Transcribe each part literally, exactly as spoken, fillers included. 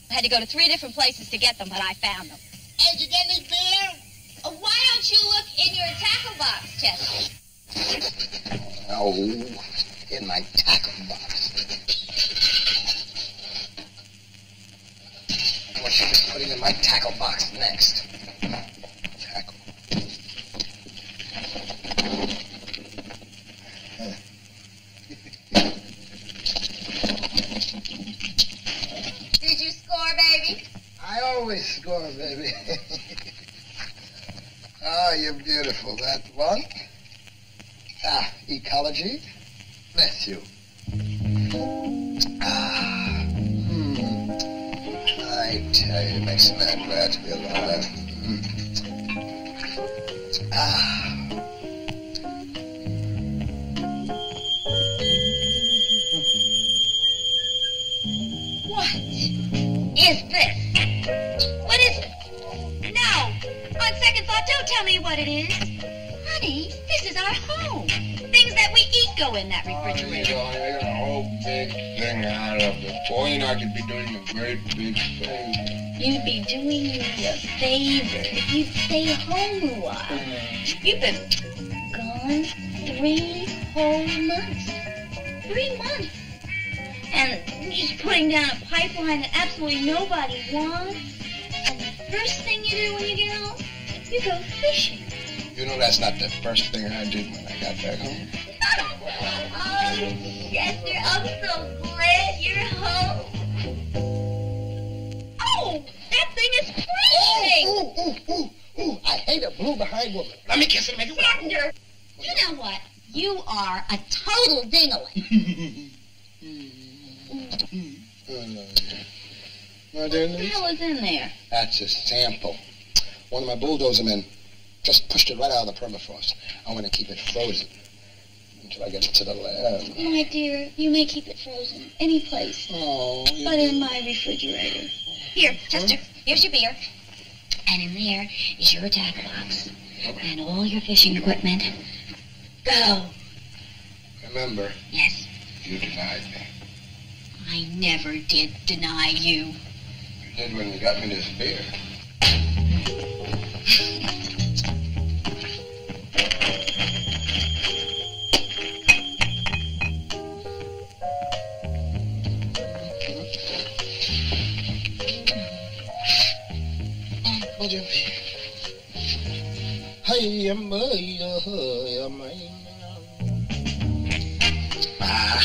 I had to go to three different places to get them, but I found them. Hey, did you get any beer? Uh, why don't you look in your tackle box, Chester? Oh, in my tackle box. What should I be putting in my tackle box next? Tackle. Did you score, baby? I always score, baby. Oh, you're beautiful. That one. Ah, ecology. Bless you. Ah, hmm. I tell you, it makes a man glad to be alive. Mm. Ah. What is this? What is it? No. On second thought, don't tell me what it is. Honey, this is our home. Things that we eat go in that refrigerator. Oh, you got a whole big thing out of it. Boy, you know, I could be doing a great big favor. You'd be doing me a favor if you'd stay home a while. You've been gone three whole months. Three months. And just putting down a pipeline that absolutely nobody wants. And the first thing you do when you get home, you go fishing. You know that's not the first thing I did when I got back home. Oh, Chester, I'm so glad you're home. Oh, that thing is freezing. Ooh, ooh, ooh, ooh, ooh. I hate a blue-behind woman. Let me kiss her, make it work. Chester, you know what? You are a total dingling. My dear What the niece, hell is in there? that's a sample. One of my bulldozer men just pushed it right out of the permafrost. I want to keep it frozen until I get it to the lab. My dear, you may keep it frozen any place, Oh, but in my refrigerator. Here, Chester, here's your beer. And in there is your tackle box and all your fishing equipment. Go. Remember, Yes, you denied me. I never did deny you. You did when you got me this beer. Hey, I'm Ah.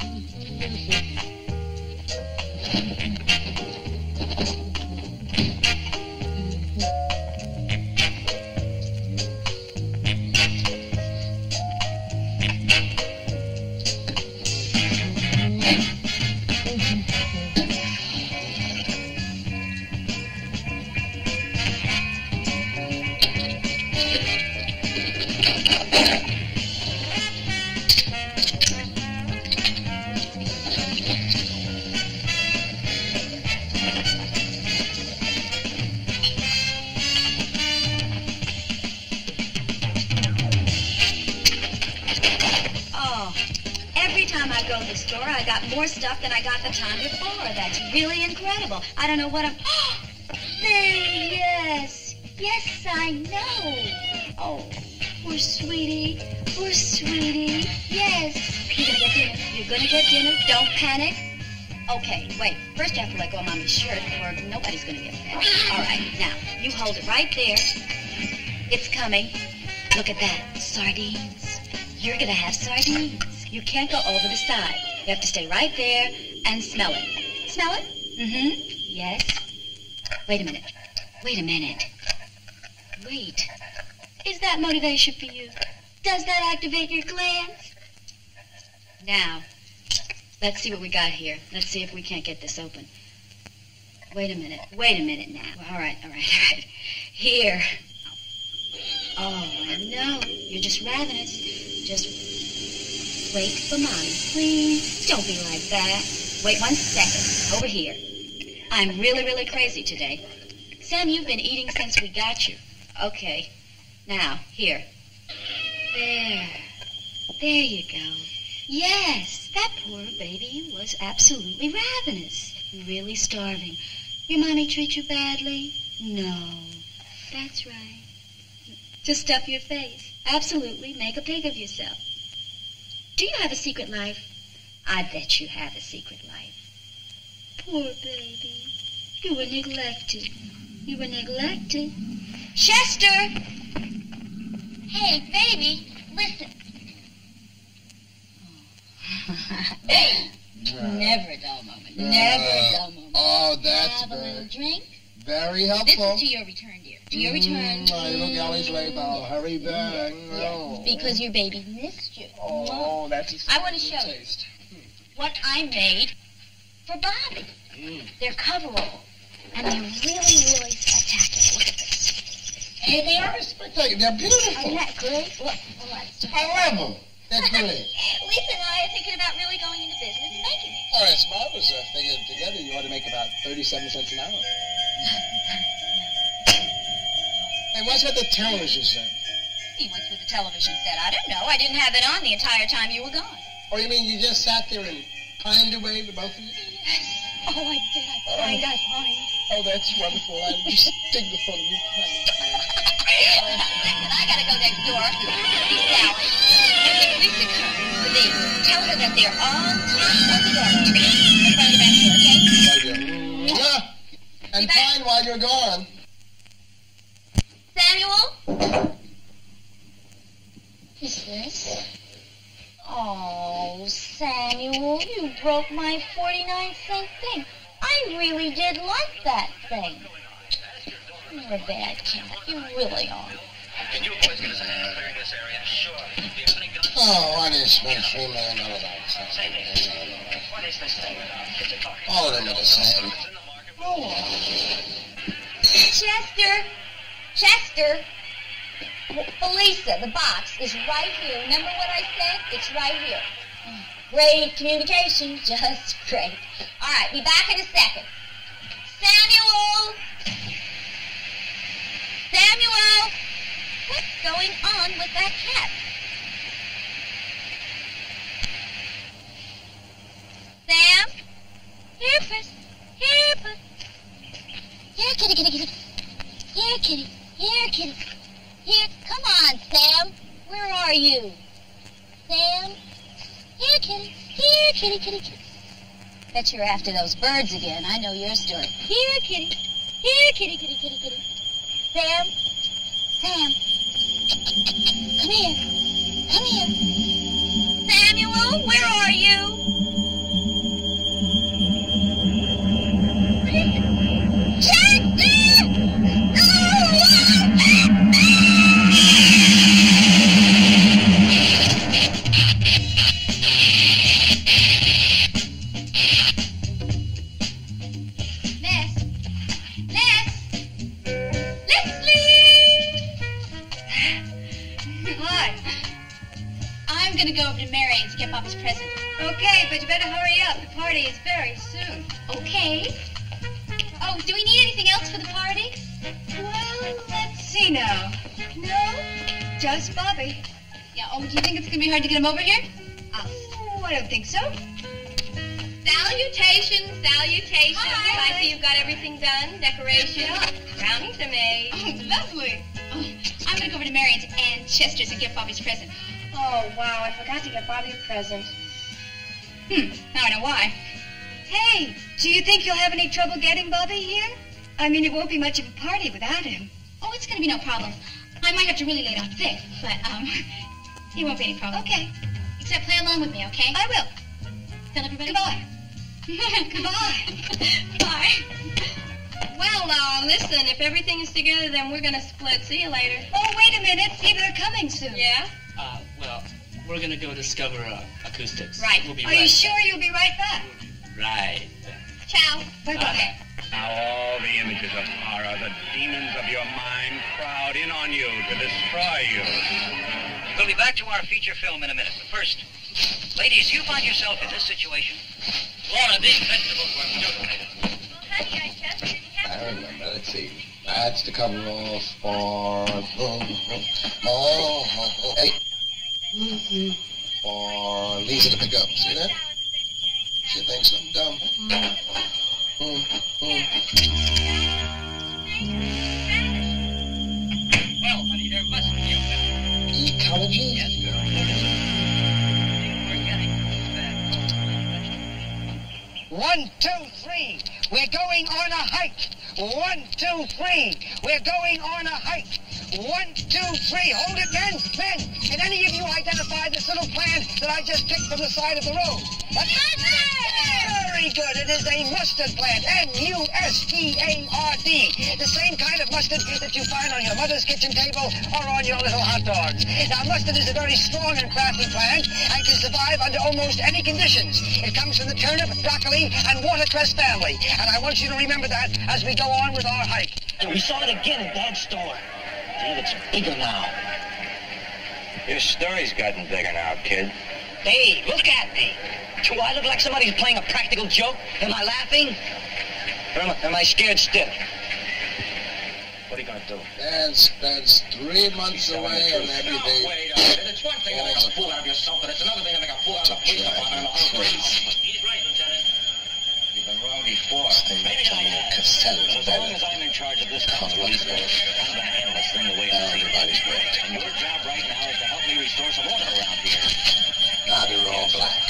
More stuff than I got the time before. That's really incredible. I don't know what I'm... Oh, there, yes. Yes, I know. Oh, poor sweetie. Poor sweetie. Yes. You're gonna get dinner. You're gonna get dinner. Don't panic. Okay, wait. First you have to let go of Mommy's shirt or nobody's gonna get fed. All right, now, you hold it right there. It's coming. Look at that. Sardines. You're gonna have sardines. You can't go over the side. You have to stay right there and smell it. Smell it? Mm-hmm. Yes. Wait a minute. Wait a minute. Wait. Is that motivation for you? Does that activate your glands? Now, let's see what we got here. Let's see if we can't get this open. Wait a minute. Wait a minute now. All right, all right, all right. Here. Oh, no. You're just ravenous. Just wait for Mommy, please. Don't be like that. Wait one second. Over here. I'm really, really crazy today. Sam, you've been eating since we got you. Okay. Now, here. There. There you go. Yes, that poor baby was absolutely ravenous. Really starving. Your mommy treat you badly? No. That's right. Just stuff your face. Absolutely. Make a pig of yourself. Do you have a secret life? I bet you have a secret life. Poor baby. You were neglected. You were neglected. Chester! Hey, baby, listen. Never a dull moment. Never a dull moment. Oh, that's Have a little very, drink. very This helpful. is to your return, dear. To your return. Mm, I look always late. I'll hurry back. Yes, because your baby missed you. Oh, that's I want to show you taste. what I made for Bobby. Mm. They're coverall, and they're really, really spectacular. Look at this. Hey, they are spectacular. They're beautiful. Isn't that great? Look, well, let's do it. However, that's great. Lisa and I are thinking about really going into business and making it. Oh, that's marvelous. I figured together you ought to make about thirty-seven cents an hour. Hey, what's with the television set? See, what's with the television set? I don't know. I didn't have it on the entire time you were gone. Oh, you mean you just sat there and pined away, the both of you? Yes. Oh, I did. I pined. I pined. Oh, that's wonderful. I just dig the fun of you pining. Listen, I gotta go next door. See Sally. When Lisa comes with these, tell her that they're on top of the garden. In front of the back door, okay? Yeah. And pine while you're gone. Samuel? Who's this? Oh, Samuel, you broke my forty-nine cent thing. I really did like that thing. You're a bad cat. You really are. Can you boys get us a hand clearing this area? Sure. Do you have any guns? Oh, what is spent three million dollars on? Say this. What is this thing? It's a target. All of them are the same. It's in the market. Oh. Chester! Chester! Elisa, the box is right here. Remember what I said? It's right here. Great communication. Just great. All right, be back in a second. Samuel! Samuel! What's going on with that cat? Sam? Here, puss. Here, puss. Here, kitty, kitty, kitty. Here, kitty. Here, kitty. Here. Come on, Sam. Where are you? Sam? Here, kitty. Here, kitty, kitty, kitty. Bet you're after those birds again. I know your story. Here, kitty. Here, kitty, kitty, kitty, kitty. Sam? Sam? Come here. Come here. Samuel, where are you? What is it? Chester! Miss! Miss! Leslie! Hi. I'm gonna go over to Marion's to get Bobby's present. Okay, but you better hurry up. The party is very soon. Okay. Oh, do we need anything else for the party? Well, let's see now. No, just Bobby. Yeah, oh, do you think it's going to be hard to get him over here? Oh, I don't think so. Salutations, salutations. Hi. I see you've got everything done. Decorations. Yeah. Brownies are made. Oh, lovely. Oh, I'm going to go over to Marion's and Chester's and get Bobby's present. Oh, wow, I forgot to get Bobby a present. Hmm, now I know why. Hey, do you think you'll have any trouble getting Bobby here? I mean, it won't be much of a party without him. Oh, it's going to be no problem. I might have to really lay it on thick, but, um, it won't be any problem. Okay. Except play along with me, okay? I will. Tell everybody. Goodbye. Goodbye. Bye. Well, now, listen, if everything is together, then we're going to split. See you later. Oh, wait a minute. See, they're coming soon. Yeah? Uh, well, we're gonna go discover uh, acoustics. Right. We'll be Are right you sure you'll be right back? Right. Ciao. Bye-bye. Now all the images of horror, the demons of your mind crowd in on you to destroy you. We'll be back to our feature film in a minute. But first, ladies, you find yourself in this situation. We're on a big festival for mutilators. Well, honey, I just didn't have I remember. Let's see. That's the cover off for... Oh, oh, hey. For Lisa to pick up. See that? She thinks I'm dumb. Well, honey, there must be a better. Ecology? Yes, girl. Organic. One, two, three. We're going on a hike. One, two, three. We're going on a hike. One, two, three. Hold it, men. Men, can any of you identify this little plant that I just picked from the side of the road? That's very good. It is a mustard plant. M U S T A R D. The same kind of mustard that you find on your mother's kitchen table or on your little hot dogs. Now, mustard is a very strong and crafty plant and can survive under almost any conditions. It comes from the turnip, broccoli, and watercress family. And I want you to remember that as we go on with our hike. And we saw it again at Dad's store. Dave, it's bigger now. Your story's gotten bigger now, kid. Dave, look at me. Do I look like somebody who's playing a practical joke? Am I laughing? Or am I, am I scared stiff? What are you going to do? Dad spends three months away and every day. No, wait a minute. It's one thing to make a fool out of yourself, but it's another thing to make a fool out of the police department and the whole Crazy. He's right, Lieutenant. You've been wrong before. Maybe I have. Cassette But is as long better. as I'm in charge of this police force, I'm going to handle this thing the way I see Everybody's it. great. And your job right now is to help me restore some order around here. Now they're all black.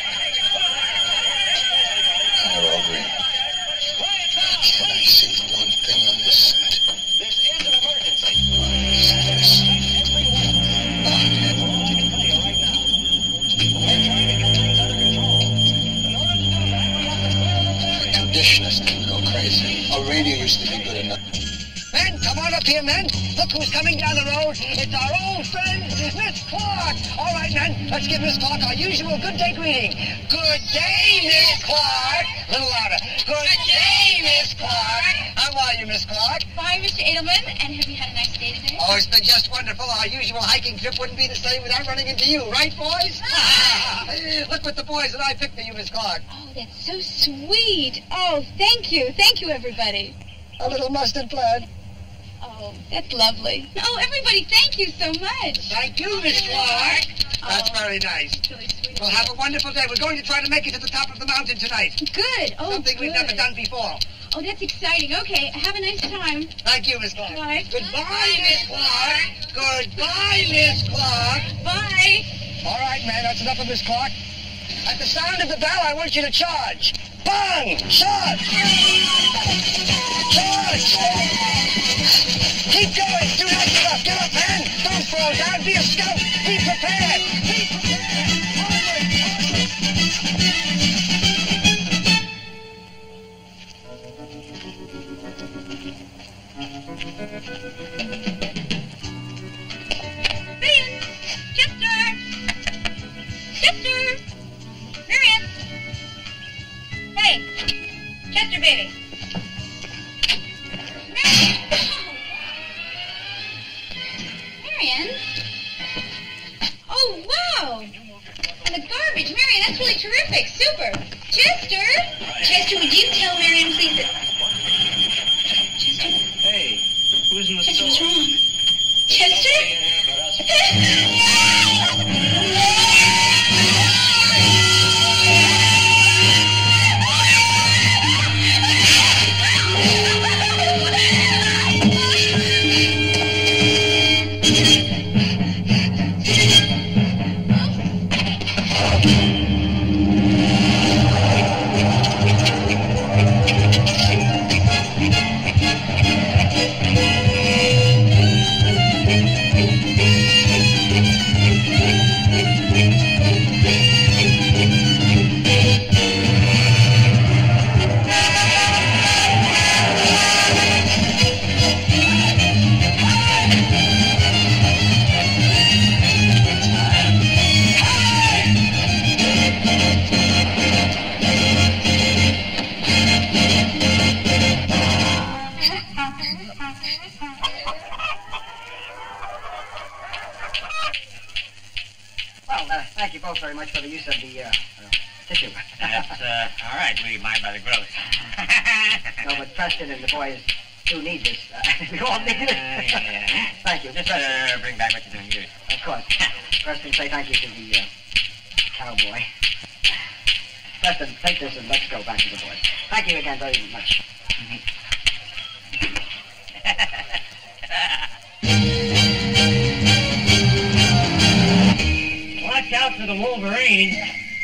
And they're all green. Can I see one thing on this side? This is an emergency. What is this? Everyone. Oh, That's all I can tell you right now. We're trying to get things under control. In order to do that, we have to clear this the area. conditioners didn't go crazy. Our radio used to be good enough. Men, come on up here, men. Look who's coming down the road. It's our old friend, Miss Clark. All right, men, let's give Miss Clark our usual good day greeting. Good day, Miss Clark. A little louder. Good day, Miss Clark. How are you, Miss Clark? Fine, Mister Edelman. And have you had a nice day today? Oh, it's been just wonderful. Our usual hiking trip wouldn't be the same without running into you, right, boys? Look what the boys and I picked for you, Miss Clark. Oh, that's so sweet. Oh, thank you. Thank you, everybody. A little mustard plant. Oh, that's lovely. Oh, everybody, thank you so much. Thank you, Miss Clark. That's Oh. very nice. It's really sweet. Well, have a wonderful day. We're going to try to make it to the top of the mountain tonight. Good. Oh, Something we've good. never done before. Oh, that's exciting. Okay, have a nice time. Thank you, Miss Clark. Bye. Goodbye, Miss Clark. Goodbye, Miss Clark. Bye. All right, man, that's enough of Miss Clark. At the sound of the bell, I want you to charge. Bang! Charge! Charge! Keep going. Do not give up. Give up, man. Don't fall down. Be a scout. Be prepared. Be prepared. Onward. Marion! Chester! Chester! Marion! Hey! Chester, baby! Marion! Marion? Oh, wow! And the garbage, Marion, that's really terrific. Super. Chester! Chester, would you tell Marion, please, that... Chester? Hey, who's in the Chester, store? what's wrong? Chester? Well, uh, thank you both very much for the use of the uh, uh, tissue. That's, uh, all right. We mind by the growth. No, but Preston and the boys do need this. Uh, we all need it. Uh, yeah. Thank you. Just Preston. uh, bring back what you're doing here. Of course. Preston, say thank you to the uh, cowboy. Preston, take this and let's go back to the boys. Thank you again very much. Watch out for the Wolverine.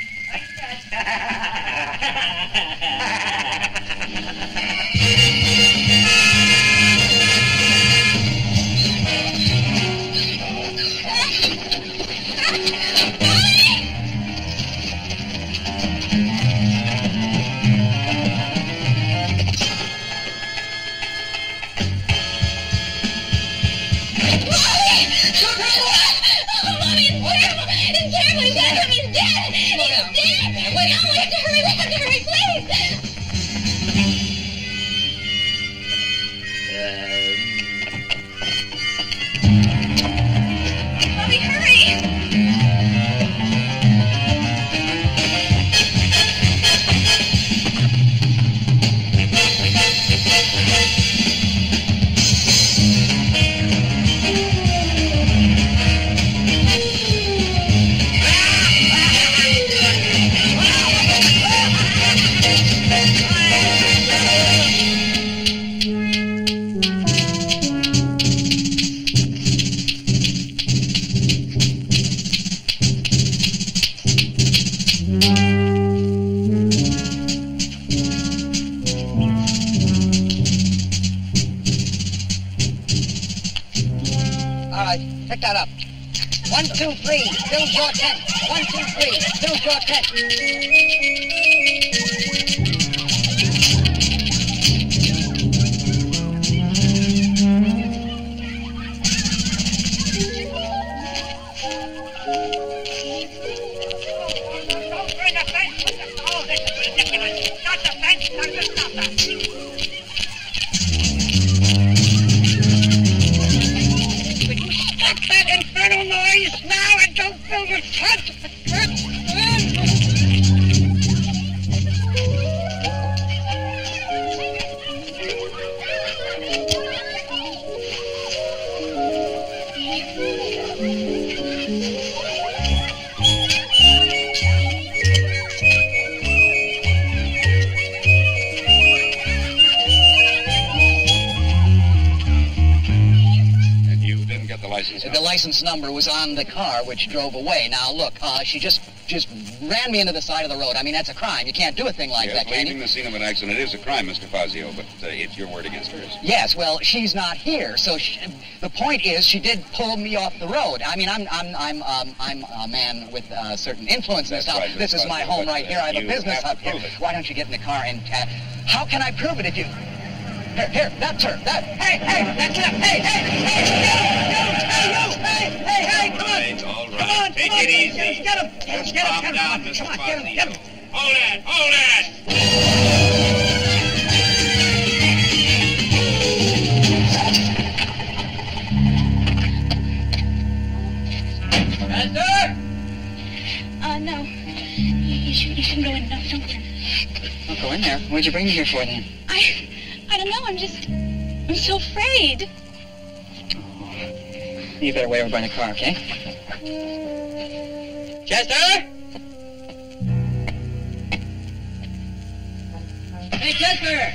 Pick that up. One, two, three. Build your tent. One, two, three. Build your tent. Don't bring a fence. Oh, this is ridiculous. Not the fence. Not the stop that. That infernal noise now and don't build a tent! The license number was on the car which drove away. Now, look, uh, she just just ran me into the side of the road. I mean, that's a crime. You can't do a thing like yes, that, can leaving you? the scene of an accident is a crime, Mister Fazio, but uh, it's your word against hers. Yes, well, she's not here, so she, the point is she did pull me off the road. I mean, I'm I'm I'm um, I'm a man with uh, certain influences. That's now, right, this is Fazio, my home but, right uh, here. I have a you business have up to here. prove it. Why don't you get in the car and uh, how can I prove it if you? Here, here, that's her. That. Hey, hey, that's it. Hey, hey, hey, you, you, hey, you, hey, hey, hey, come on. All right, Come on, take come on, it easy. Get him, get him, Just get him, calm get him, down, come Mister on, get him, Fazio. get him. Hold it, hold it! Master? Uh, no. You, you, should, you shouldn't go in. No, don't go in. Don't go in there. What'd you bring me here for then? I, I don't know. I'm just, I'm so afraid. You better wait over by the car, okay? Chester? Hey, Chester!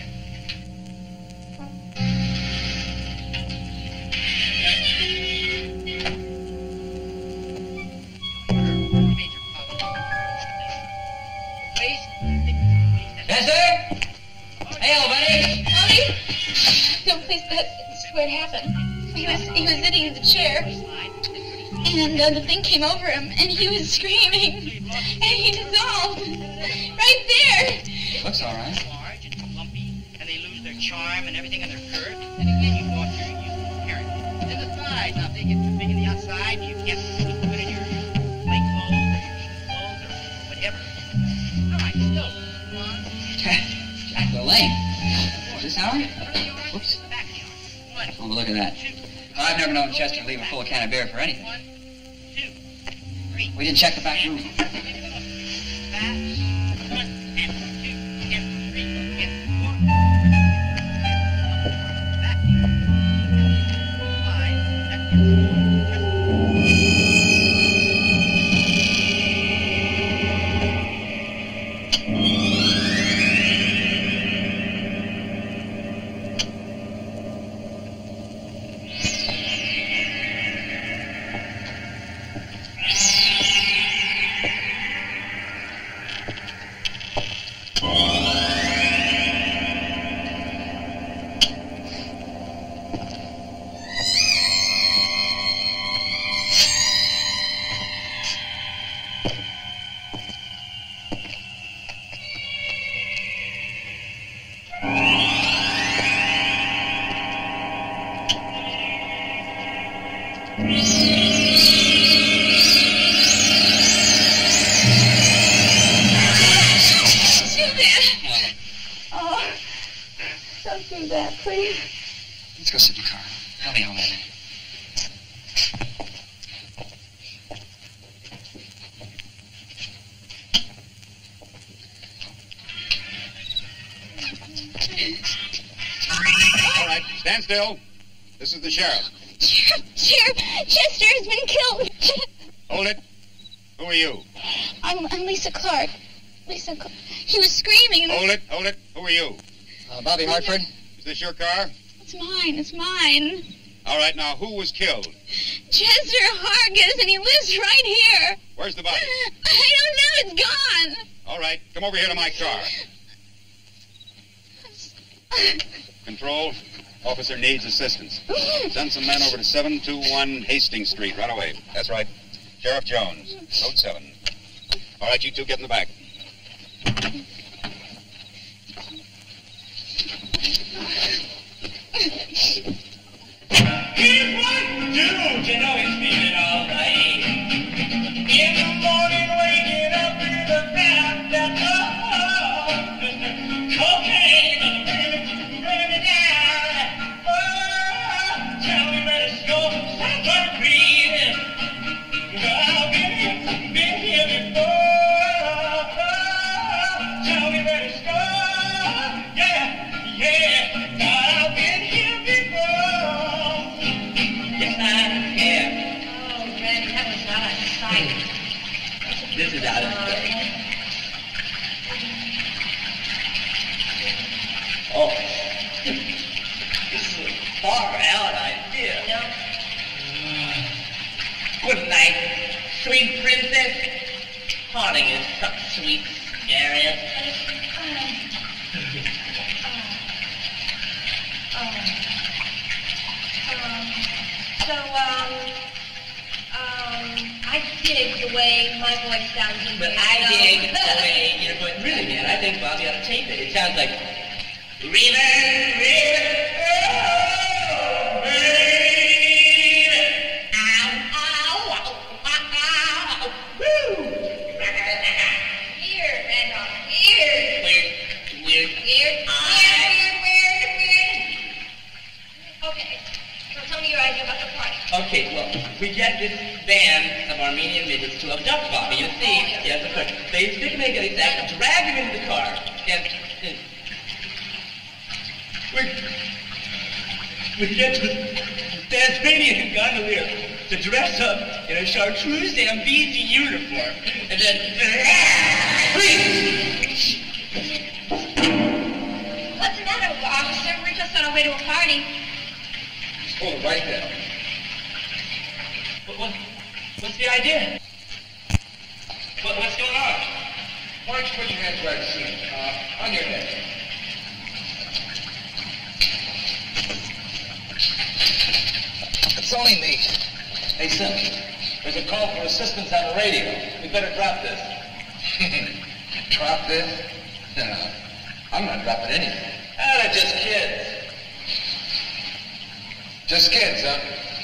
Chester? Hey, old buddy! Mommy? No, please, that's where it happened. He was, he was sitting in the chair, and uh, the thing came over him, and he was screaming, and he dissolved. Right there! Looks all right. Large and lumpy, and they lose their charm and everything and their curve. And again, you go out there and you compare it. And the size, now if they get too big in the outside, you can't look good in your play clothes or your shoe clothes or whatever. All right, still. Come on. Jack LaLanne. Is this Howard? Whoops. Oh, well, look at that. I've never known Chester to leave a full can of beer for anything. We didn't check the back room. Don't do that, please. Let's go sit in the car. Help me home, Ed. All right, stand still. This is the sheriff. Sheriff, Sheriff, Chester has been killed. Hold it. Who are you? I'm, I'm Lisa Clark. Lisa Clark. He was screaming. Hold it, hold it. Who are you? Uh, Bobby Hartford. Is this your car? It's mine, it's mine. All right, now who was killed? Chester Hargis, and he lives right here. Where's the body? I don't know, it's gone. All right, come over here to my car. Control, officer needs assistance. Send some men over to seven two one Hastings Street right away. That's right. Sheriff Jones, code seven. All right, you two get in the back. Here's what to do. You know he's feeling all right. In the morning, waking up with a fact that oh, cocaine gonna bring, bring me down. Oh, tell me where to go. Stop trying to breathe. I've been, been here before. Oh, tell me where to go. Yeah, yeah. I've been here before. Yes, I am. Oh, Randy, that was not a sight. This is out of sight. Oh, this is a far out idea. No. Good night, sweet princess. Parting is such sweet scariest. So, um, um, I dig the way my voice sounds in But here, I you know? dig the way you're going. Really, man, I think Bobby ought to tape it. It sounds like River, River, oh, baby. Ow, ow, ow, ow, ow, woo. Weird, Randolph, weird. Weird, weird. Weird, weird, weird, weird, weird. Okay, so tell me your idea about the party. Okay, well, we get this band of Armenian midgets to abduct Bobby. You see, yes, of course. They stick him in a sack, drag him into the car, and, and we, we get to the Tasmanian gondolier to dress up in a chartreuse Zambezi uniform, and then, What's the matter, officer? We're just on our way to a party. Oh, right there. what, what, what's the idea? What, what's going on? Why don't you put your hands where I see them? Uh, on your head. It's only me. Hey, Sim, there's a call for assistance on the radio. We better drop this. Drop this? No, I'm not dropping anything. Ah, they're just kids. Just kids, huh?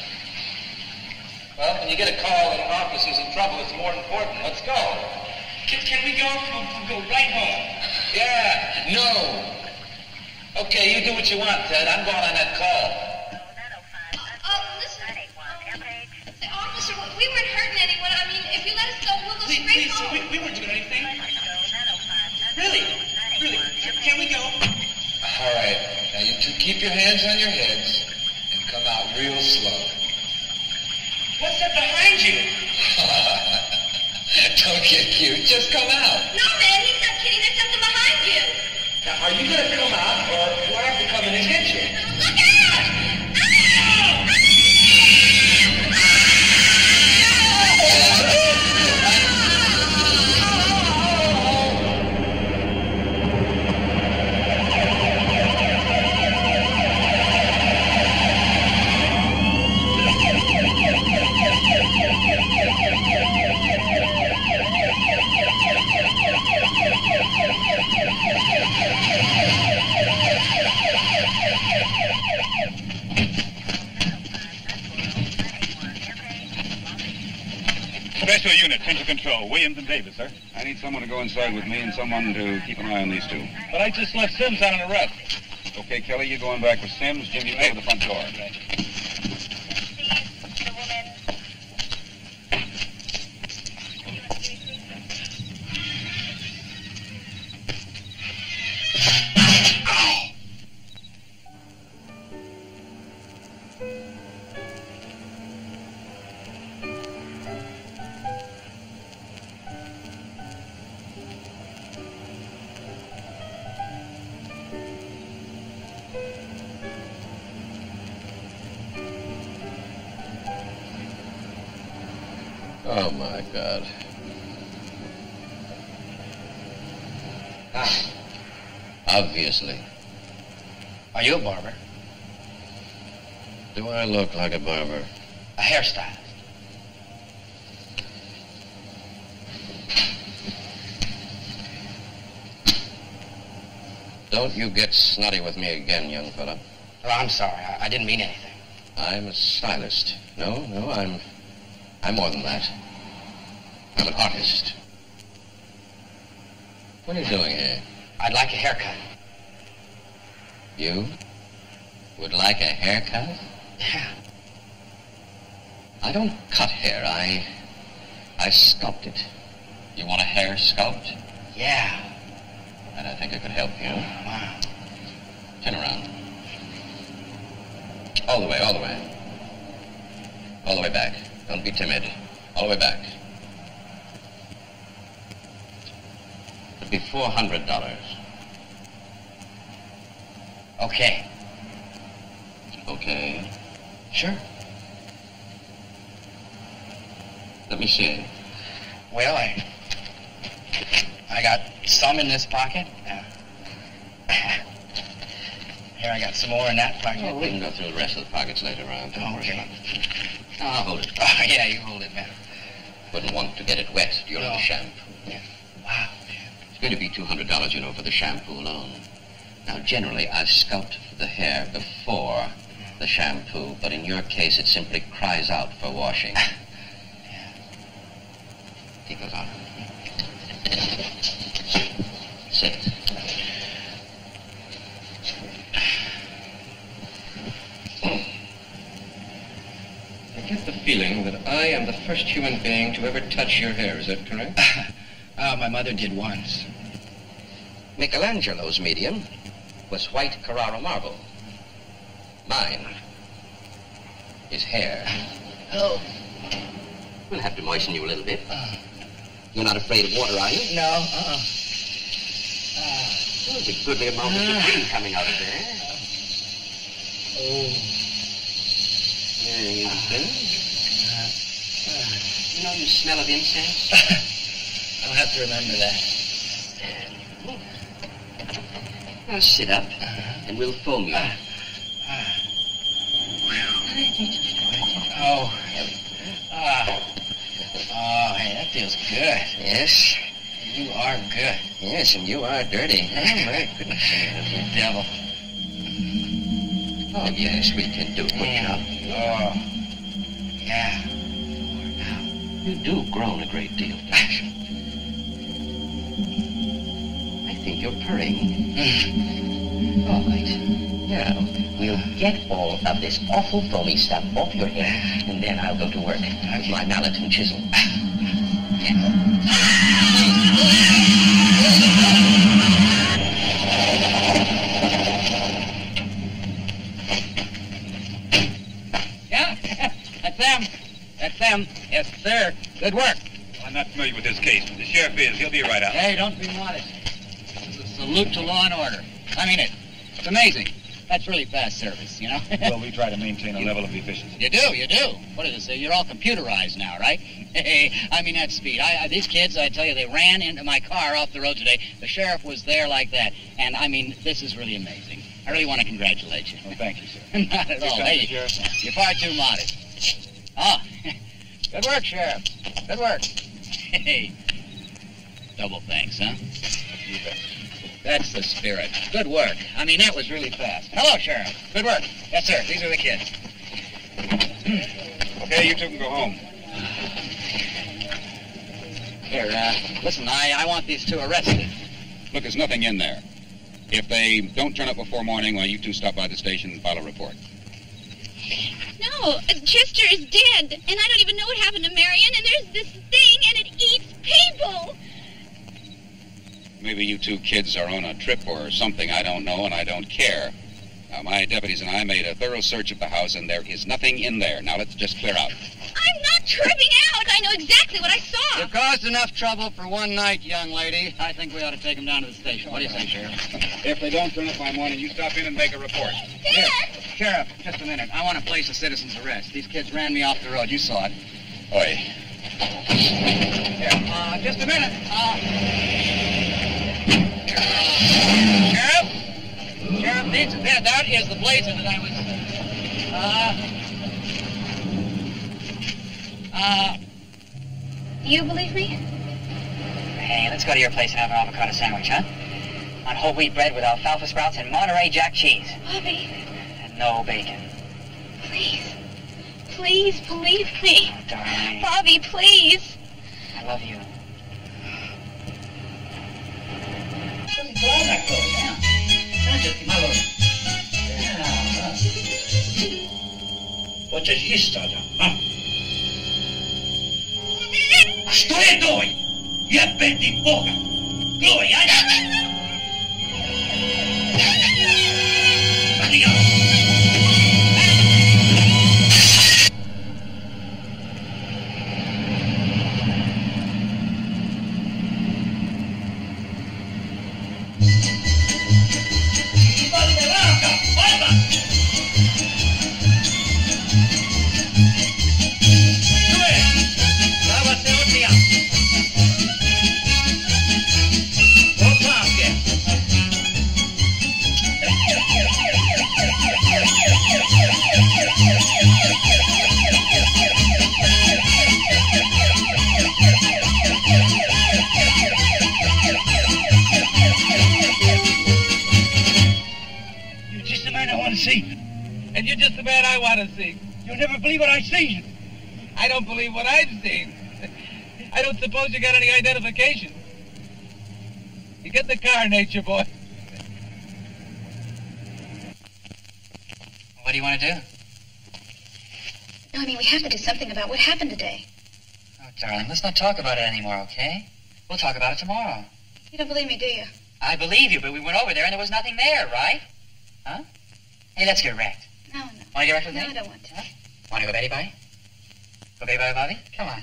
Well, when you get a call that an officer's in trouble, it's more important. Let's go. Can, can we go? We'll, we'll go right home. Yeah, no. Okay, you do what you want, Ted. I'm going on that call. Oh, listen. Um, the officer, we weren't hurting anyone. I mean, if you let us go, we'll go Please, straight please, home. we, we weren't doing anything. Really? Really? Can, can we go? All right. Now, you two keep your hands on your heads and come out real slow. What's that behind you? Don't get cute. Just come out. No, man, he's not kidding. There's something behind you. Now, are you going to come out, or do I have to come in and get you? Look out! Special unit, Central Control. Williams and Davis, sir. I need someone to go inside with me and someone to keep an eye on these two. But I just left Sims on an arrest. Okay, Kelly, you going back with Sims. Jim, you go to the front door. Right. The woman. Oh, my God. Ah, Obviously. are you a barber? Do I look like a barber? A hairstylist? Don't you get snotty with me again, young fella. Oh, I'm sorry. I, I didn't mean anything. I'm a stylist. No, no, I'm... I'm more than that. I'm an artist. What are you doing here? I'd like a haircut. You would like a haircut? Yeah. I don't cut hair. I... I sculpt it. You want a hair sculpt? Yeah. And I think I could help you. Wow. Turn around. All the way, all the way. All the way back. Don't be timid. All the way back. It'll be four hundred dollars. Okay. Okay. Sure. Let me see. Well, I... I got some in this pocket. Uh, here, I got some more in that pocket. Oh, we can go through the rest of the pockets later on. Don't worry Okay. about it. I'll hold it. Oh, yeah, you hold it, man. Wouldn't want to get it wet during No. the shampoo. Yeah. Wow. It's going to be two hundred dollars, you know, for the shampoo alone. Now, generally, I sculpt the hair before the shampoo, but in your case, it simply cries out for washing. Yeah. Take those on. Sit. I get the feeling that I am the first human being to ever touch your hair. Is that correct? Oh, my mother did once. Michelangelo's medium was white Carrara marble. Mine is hair. Oh. We'll have to moisten you a little bit. You're not afraid of water, are you? No, uh-uh. There's a goodly amount of debris coming out of there. Oh. There you've been. You know you smell of incense? I'll have to remember that. Now sit up, and we'll foam you. Oh. Ah. Oh, hey, that feels good. Yes? You are good. Yes, and you are dirty. Oh, my goodness. You devil. Oh, yes, we can do a good job. Oh. Yeah. You do groan a great deal, don't you? I think you're purring. All right. Now, we'll get all of this awful foamy stuff off your hair, and then I'll go to work with my mallet and chisel. Yeah, that's them. That's them. Yes, sir. Good work. I'm not familiar with this case, but the sheriff is. He'll be right out. Hey, don't be modest. This is a salute to law and order. I mean it. It's amazing. That's really fast service, you know? Well, we try to maintain a level of efficiency. You do, you do. What is it? You're all computerized now, right? Hey, I mean, that speed. I, I, these kids, I tell you, they ran into my car off the road today. The sheriff was there like that. And, I mean, this is really amazing. I really want to congratulate you. Well, thank you, sir. Not at all. Hey, you're far too modest. Oh, good work, Sheriff. Good work. Hey, double thanks, huh? You bet. That's the spirit. Good work. I mean, that was really fast. Hello, Sheriff. Good work. Yes, sir. These are the kids. Okay, you two can go home. Here, uh, listen, I, I want these two arrested. Look, there's nothing in there. If they don't turn up before morning, well, you two stop by the station and file a report. No, uh, Chester is dead, and I don't even know what happened to Marion, and there's this thing, and it eats people. Maybe you two kids are on a trip or something, I don't know, and I don't care. Now, my deputies and I made a thorough search of the house, and there is nothing in there. Now, let's just clear out. I'm not tripping out. I know exactly what I saw. You caused enough trouble for one night, young lady. I think we ought to take them down to the station. What do you say, Sheriff? If they don't turn up by morning, you stop in and make a report. Dad! Sheriff, just a minute. I want to place a citizen's arrest. These kids ran me off the road. You saw it. Oi. Here, uh, just a minute. Uh, Sheriff? Sheriff, these, there, that is the blazer that I was... Uh... Uh... Do you believe me? Hey, let's go to your place and have an avocado sandwich, huh? On whole wheat bread with alfalfa sprouts and Monterey Jack cheese. Bobby, And no bacon. please. Please believe me. Oh, darling. Bobby, please. I love you. Вот это есть тогда, а? Что это? Я бедный бога! Кто я? And you're just the man I want to see. You'll never believe what I see. I don't believe what I've seen. I don't suppose you got any identification. You get in the car, Nature Boy. What do you want to do? No, I mean, we have to do something about what happened today. Oh, darling, let's not talk about it anymore, okay? We'll talk about it tomorrow. You don't believe me, do you? I believe you, but we went over there and there was nothing there, right? Huh? Hey, let's get wrecked. No, no. Want to get wrecked with No, me? I don't want to. Huh? Want to go Betty-Bye? Go Betty-Bye, Bobby? Come on.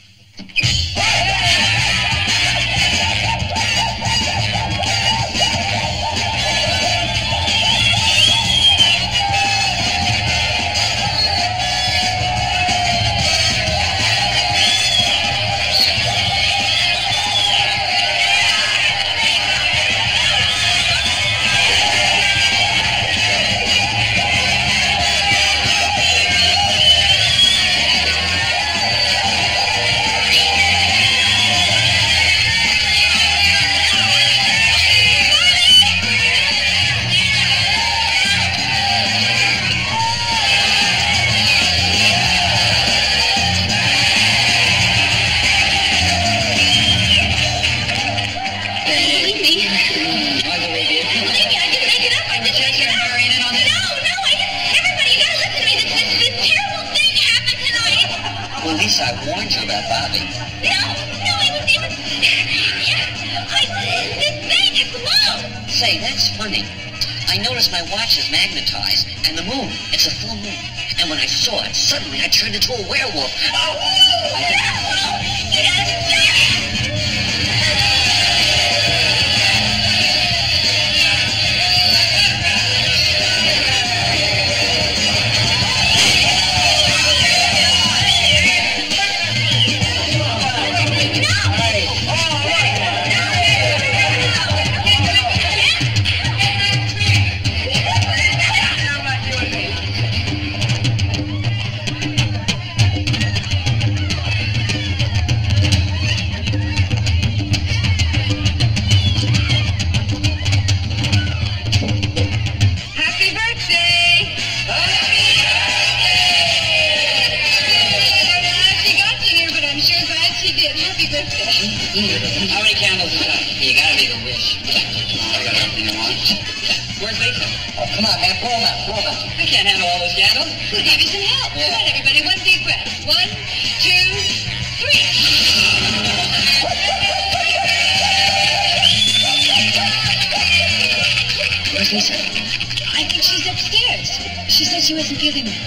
I warned you about Bobby. No, no, it was, it was, I, this thing exploded. Say, that's funny. I noticed my watch is magnetized, and the moon, it's a full moon. And when I saw it, suddenly I turned into a werewolf. Oh! I think... How many candles is that? You gotta make a wish. I got everything I want. Come on, man, pull them out, pull them out. I can't handle all those candles. We'll give you some help. Yeah. Come on, everybody. One deep breath. One, two, three. Where's Lisa? I think she's upstairs. She said she wasn't feeling well.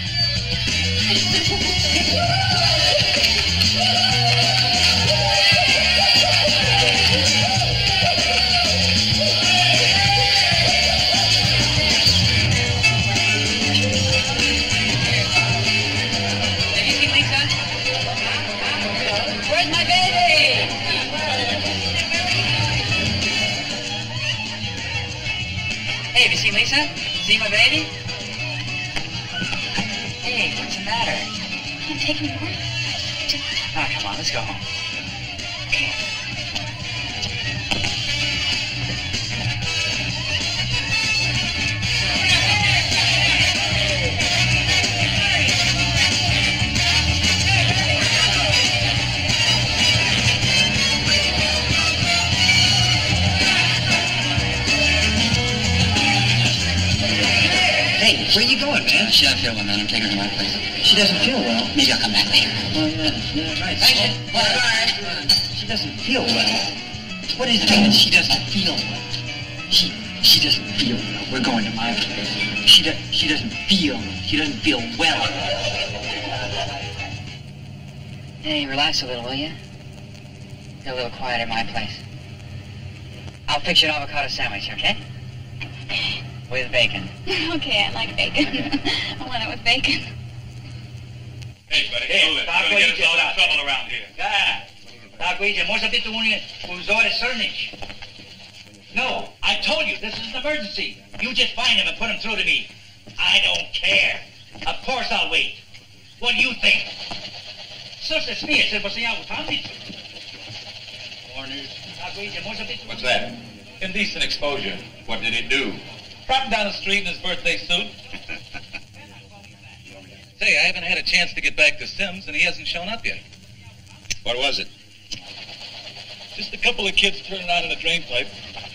Where's my baby? Hey, have you seen Lisa? See my baby? Hey, what's the matter? I'm taking her. Oh, come on, let's go home. Hey, where you going, man? She doesn't feel well, man. I'm taking her to my place. She doesn't feel well. Maybe I'll come back later. Oh, yeah, yeah, right. Thank you. Oh, Bye-bye. She doesn't feel well. What is it that she doesn't feel well? She, she doesn't feel well. We're going to my place. She, do, she doesn't feel, she doesn't feel well. Hey, relax a little, will you? Get a little quiet at my place. I'll fix you an avocado sandwich, okay? With bacon. Okay, I like bacon. I want it with bacon. Hey, buddy, Hey, move it. stop You're what gonna you get us all in just trouble around here. Da. Tako idzie, może być un uzore surnich. No, I told you, this is an emergency. You just find him and put him through to me. I don't care. Of course I'll wait. What do you think? Sister Smith said, what's the out with Tommy? What's that? Indecent exposure. What did he do? Brought him down the street in his birthday suit. Say, I haven't had a chance to get back to Sims, and he hasn't shown up yet. What was it? Just a couple of kids turning on in a drain pipe.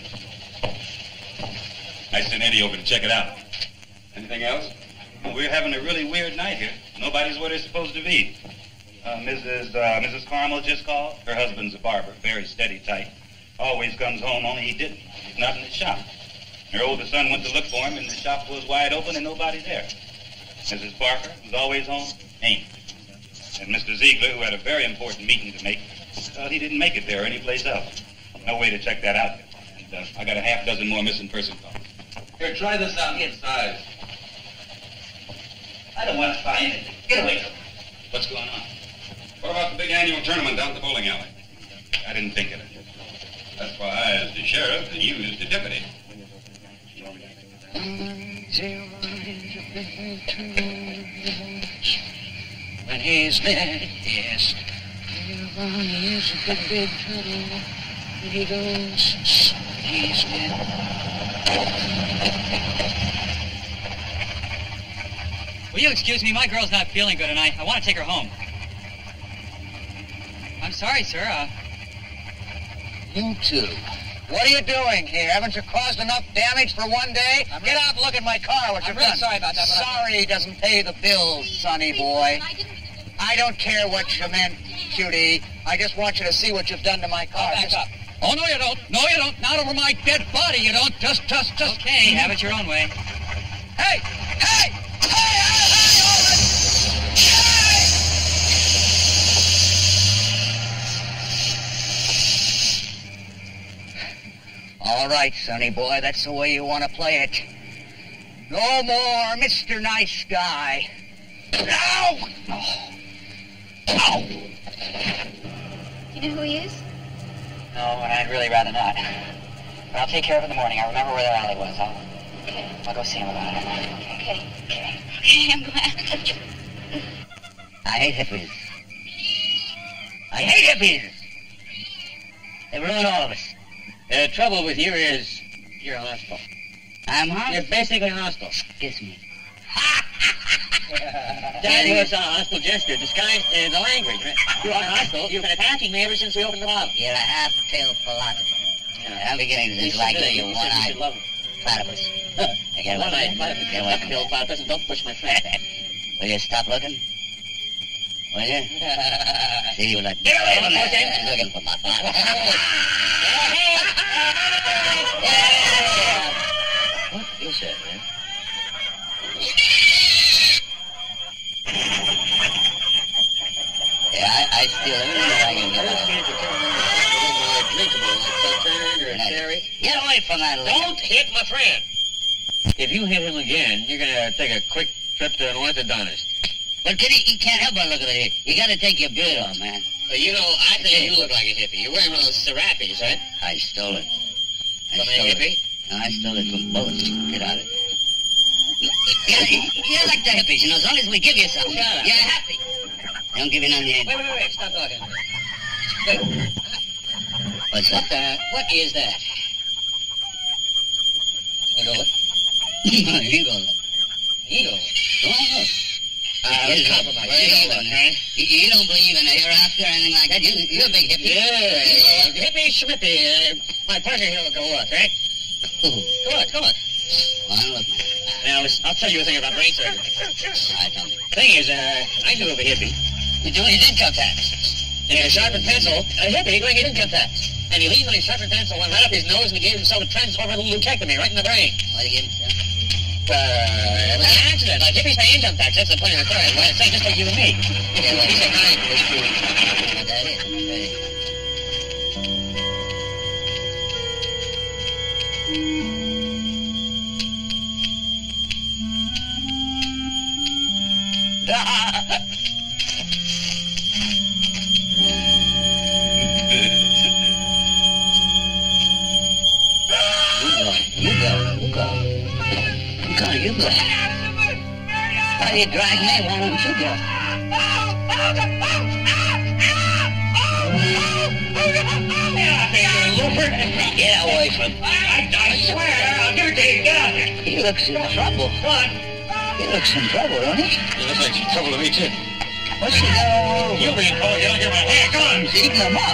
I sent Eddie over to check it out. Anything else? Well, we're having a really weird night here. Nobody's where they're supposed to be. Uh, Missus Uh, Missus Carmel just called. Her husband's a barber, very steady type. Always comes home, only he didn't. He's not in the shop. Her oldest son went to look for him, and the shop was wide open and nobody's there. Missus Parker, who's always home, ain't. And Mister Ziegler, who had a very important meeting to make, uh, he didn't make it there or anyplace else. No way to check that out. And uh, I got a half dozen more missing person calls. Here, try this on for size. I don't want to try anything. Get away from me. What's going on? What about the big annual tournament down at the bowling alley? I didn't think of it. That's why I, as the sheriff, and you as the deputy. When he's dead, yes. He's a big, big trouble. When he goes, he's dead. Will you excuse me? My girl's not feeling good tonight. I want to take her home. I'm sorry, sir. Uh... You too. What are you doing here? Haven't you caused enough damage for one day? I'm Get really- out and look at my car, what I'm you've really done. sorry about that, but I- Sorry doesn't pay the bills, sonny boy. I don't care what you meant, cutie. I just want you to see what you've done to my car. I'll back Just- up. Oh, no, you don't. No, you don't. Not over my dead body, you don't. Just, just, just... Okay, have it your own way. Hey! Hey! Hey! Hey! Hey! All right, sonny boy, that's the way you want to play it. No more Mister Nice Guy. Ow! Oh. Ow! You know who he is? No, and I'd really rather not. But I'll take care of it in the morning. I remember where their alley was. I'll, Okay. I'll go see him about it. Okay. Okay, I'm glad. I hate hippies. I hate hippies! They ruin all of us. The trouble with you is you're hostile. I'm hostile? You're basically hostile. Kiss me. That was a hostile gesture disguised as a language. You are hostile. You've been attacking me ever since we opened the bottle. You're a half-tailed philosopher. Yeah. I'm beginning to dislike you, you one-eyed platypus. I got one eye. Get away from Bill Poppers, and don't push my friend. Will you stop looking? Will you? See what I... Get away from me! She's looking for my father. What is that, man? Yeah, I, I steal everything that I can get out of. Get away from that liquor. Don't hit my friend. If you hit him again, you're going to take a quick trip to an orthodontist. But Kitty, he can't help but look at it. You got to take your beard off, man. Well, you know, I think you look like a hippie. You're wearing one of those serapes, right? I stole it. I From a stole hippie? it. No, I stole it from bullets. Get out of it. You're, you're like the hippies, you know. As long as we give you something, Shut up. you're happy. Don't give you nothing. Wait, wait, wait, wait. Stop talking. Wait. What's What that? the... What is that? Want to go look? You go look. Eagle. Go on, look. Uh, Here's let's a- compromise. where You you don't going, look, right? You, you don't believe in a hereafter or anything like that. You, you're a big hippie. Yeah, hippie schmippy. Uh, my partner here will go look, right? Ooh. Go look, go look. Well, look, man. Now, listen, I'll tell you a thing about brain surgery. All right, tell me. Thing is, uh, I knew of a hippie. You're doing his income tax. And he had a sharpened pencil, a hippie doing his income tax. And he leaned on his sharpened pencil, went right up his nose, and he gave himself a transorbital leucectomy right in the brain. Why'd he give himself? Uh, it was an accident. Like, hippies pay income tax. That's the point of the story. Well, it's saying just like you and me. Yeah, well, He said, "Nine." it's true. What that is. Right. You go. You go. You go. You go. You go. Why do you drag me? Why don't you go? Get away from me. I, I swear, I'll give it to you. Get out here. He looks in trouble. He looks in trouble, don't he? He looks like trouble to me, too. What's he got all over? You'll be in trouble. You don't hear my hair. Come on. He's eating them up.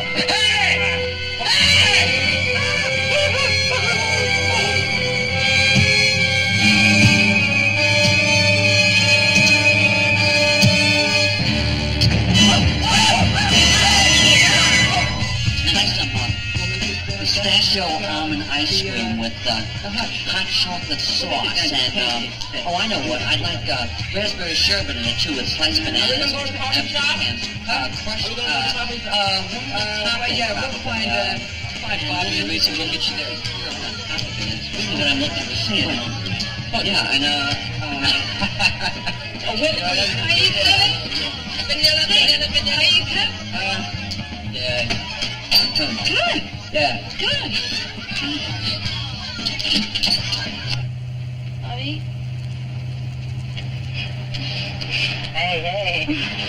Pistachio almond ice cream with uh, hot chocolate sauce and um, oh I know what I'd like uh, raspberry sherbet in it too with sliced bananas and pecans, uh, crushed uh, uh, uh, yeah we'll find uh, find Bobby and Lisa. We'll get you there. That's really what I'm looking for seeing. Oh yeah, and uh, uh oh wait, Are you coming? Vanilla, vanilla, vanilla, are you coming? uh, yeah. Good. Yeah. Good. Bobby? Hey, hey.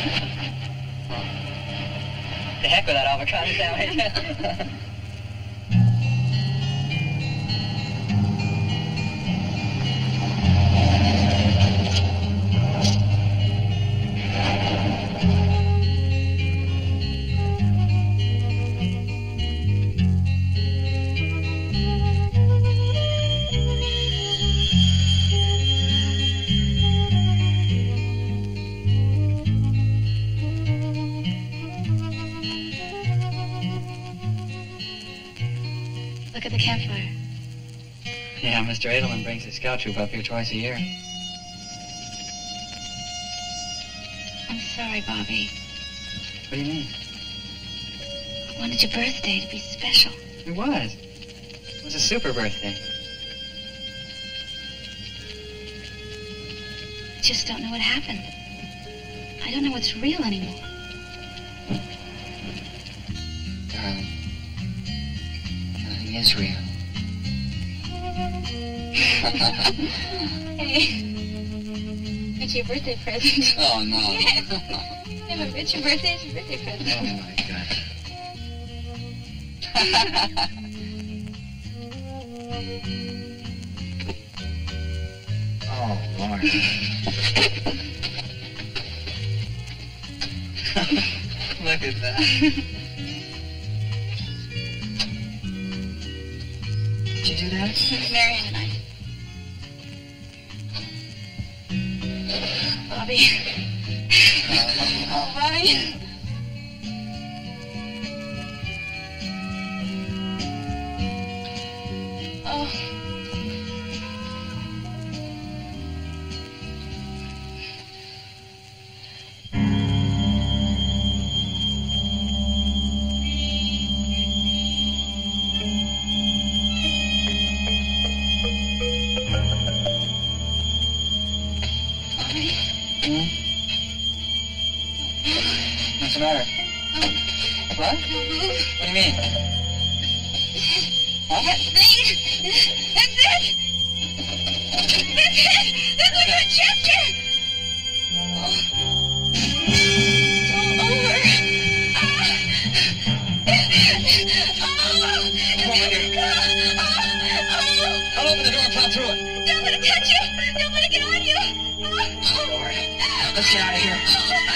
The heck with that avocado sandwich. Look at the campfire. Yeah, Mister Edelman brings his scout troop up here twice a year. I'm sorry, Bobby. What do you mean? I wanted your birthday to be special. It was. It was a super birthday. I just don't know what happened. I don't know what's real anymore. Darling. Nothing is real. Hey. It's your birthday present. Oh, no. Yeah, but it's your birthday, it's your birthday present. Oh, my God. Oh, Lord. Look at that. Did you do that? Marion and I. Bobby. Oh, Bobby. Oh. What's the matter? What? What do you mean? Huh? That thing. That's it. That's it. That's like a Chester. Oh. It's all over. Ah. Oh. Come on, dear. Oh. Oh. I'll open the door and plow through it. Don't let it touch you. Don't let it get on you. Oh, Lord. Let's get out of here.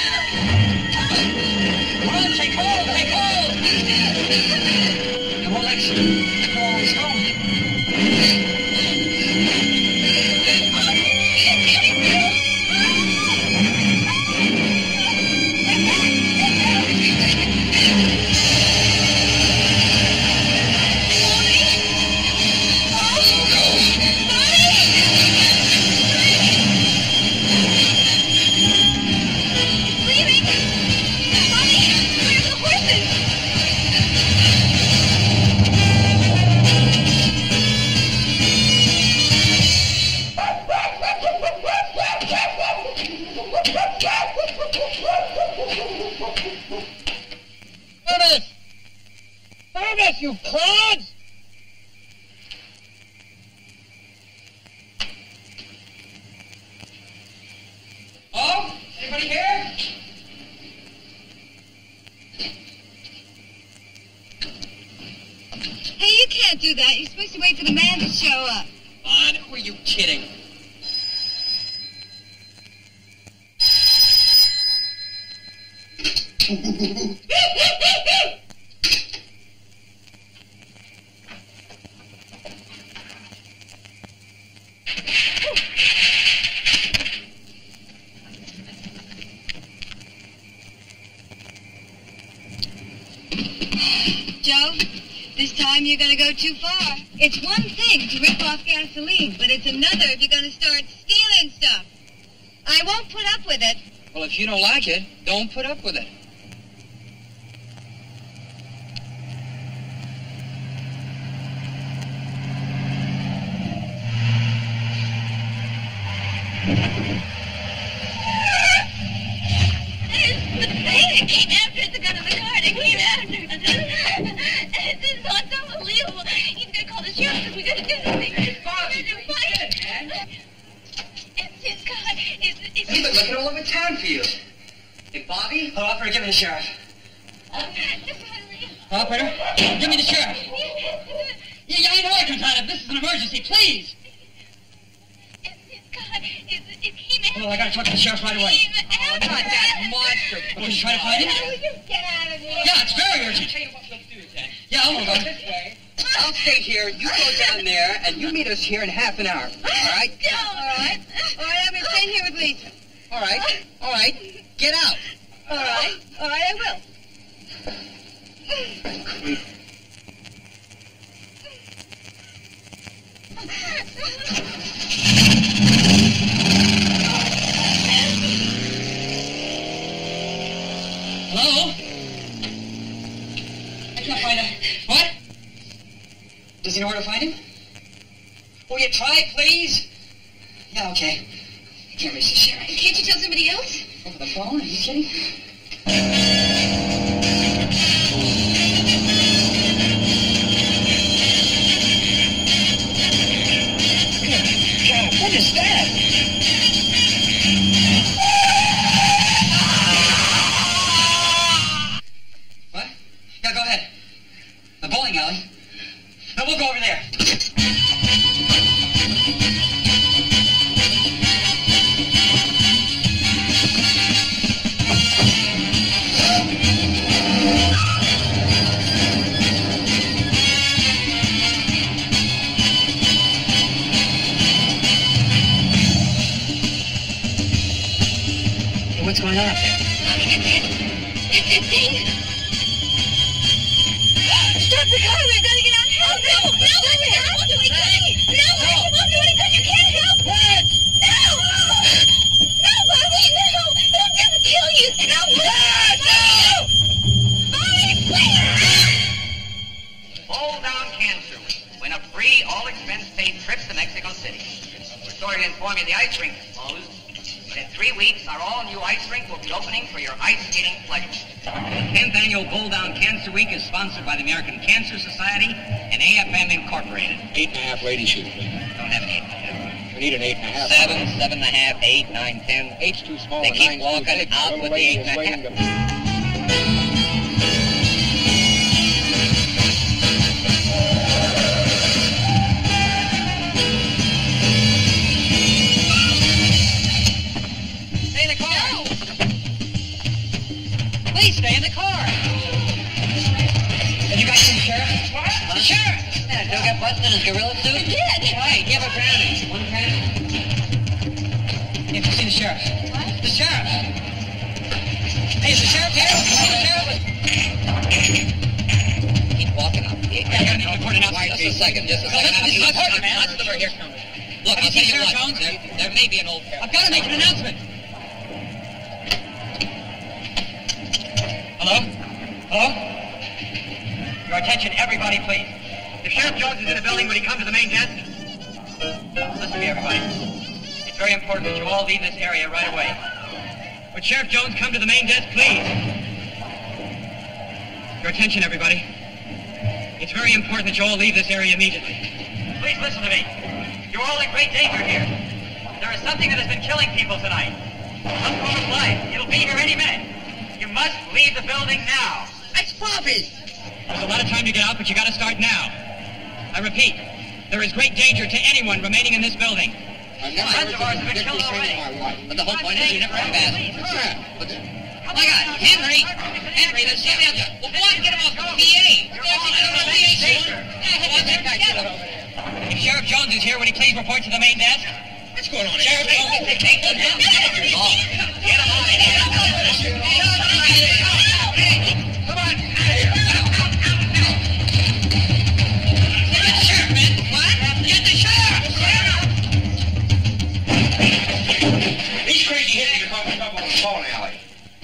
Come on, take hold, take hold. Come on, Lex. Come on, let's go. Ernest! Ernest, you clods! Oh, anybody here? Hey, you can't do that. You're supposed to wait for the man to show up. On, who are you kidding? Joe, this time you're going to go too far. It's one thing to rip off gasoline, but it's another if you're going to start stealing stuff. I won't put up with it. Well, if you don't like it, don't put up with it. The thing that came after it, the gun in the car, that came after it. This is unbelievable. He's going to call the sheriff because we got to do something. It's Bobby. It's his gun. It's, it's We've been looking all over town for you. Hey, Bobby? Oh, operator, give me the sheriff. Operator, give me the sheriff. Yeah, yeah, I know I can find it. This is an emergency, please. It's his gun. It, it came after Oh, I gotta talk to the sheriff right away. Oh, not that monster. Will you try to find him? Will you get out of here? Yeah, it's very urgent. Tell you what we'll do then. Yeah, I'll We'll go. go this way. I'll stay here. You go down there, and you meet us here in half an hour. All right? No. All right. All right, I'm going to stay here with Lisa. All right. All right. Get out. All right. All right, I will. Hello? I can't find him. What? Does he know where to find him? Will you try, please? Yeah, okay. I can't reach the sheriff. Can't you tell somebody else? Over the phone? Are you kidding? God, what is that? What? Yeah, go ahead. The bowling alley. No, we'll go over there. What's going on up there? That's that thing. Stop the car. We're going to get out. Help. No, no, no, it won't do anything. No, it won't do anything. You can't help. What? No. No, Bobby, no. It'll just kill you. No, please. No. Bobby, please. Hold down cancer. Win a free, all-expense-paid trip to Mexico City. We're sorry to inform you the ice rink is closed. But in three weeks, our all-new ice rink will be opening for your ice skating pleasure. The tenth annual Hold Down Cancer Week is sponsored by the American Cancer Society and A F M Incorporated. Eight and a half ladies shoot. Don't have an eight. We need an eight and a half. Seven, seven and a half, eight, nine, ten. Eight's too small. They and keep nine's walking too big. out Little with the lady eight is and a waiting half. to- Stay in the car. No. Please stay in the car. Have you got some sheriff? What? Huh? The sheriff. Yeah, Joe got busted in his gorilla suit? He did. Right, give a brownie. One brownie. You have to see the sheriff. What? The sheriff. Hey, is the sheriff here? The sheriff. Keep walking up. Yeah, I gotta make an announcement. Just a second, just a second. This is important, man. Let's deliver here. Look, I'll tell you what. There, there may be an old pair. I've got to make an announcement. Hello? Hello? Your attention, everybody, please. If Sheriff Jones is in the building, would he come to the main desk? Listen to me, everybody. It's very important that you all leave this area right away. Would Sheriff Jones come to the main desk, please? Your attention, everybody. It's very important that you all leave this area immediately. Please listen to me. You're all in great danger here. There is something that has been killing people tonight. Some form of life. It'll be here any minute. You must leave the building now. That's Bobby. There's a lot of time to get out, but you got to start now. I repeat, there is great danger to anyone remaining in this building. I've never Friends heard of ours have such a been killed ridiculous thing already. in my life. But the whole point is you never come back. What's that? Oh my God, Henry! Henry, there's somebody out there. Well, go on, get him off the P A. You're all in the P A station. If Sheriff Jones is here, would he please report to the main desk? What's going on? Sheriff Jones, take them down. Get him out of here. Come on. Get the sheriff, man. What? Get the sheriff. These crazy hippies are causing trouble in the bowling alley.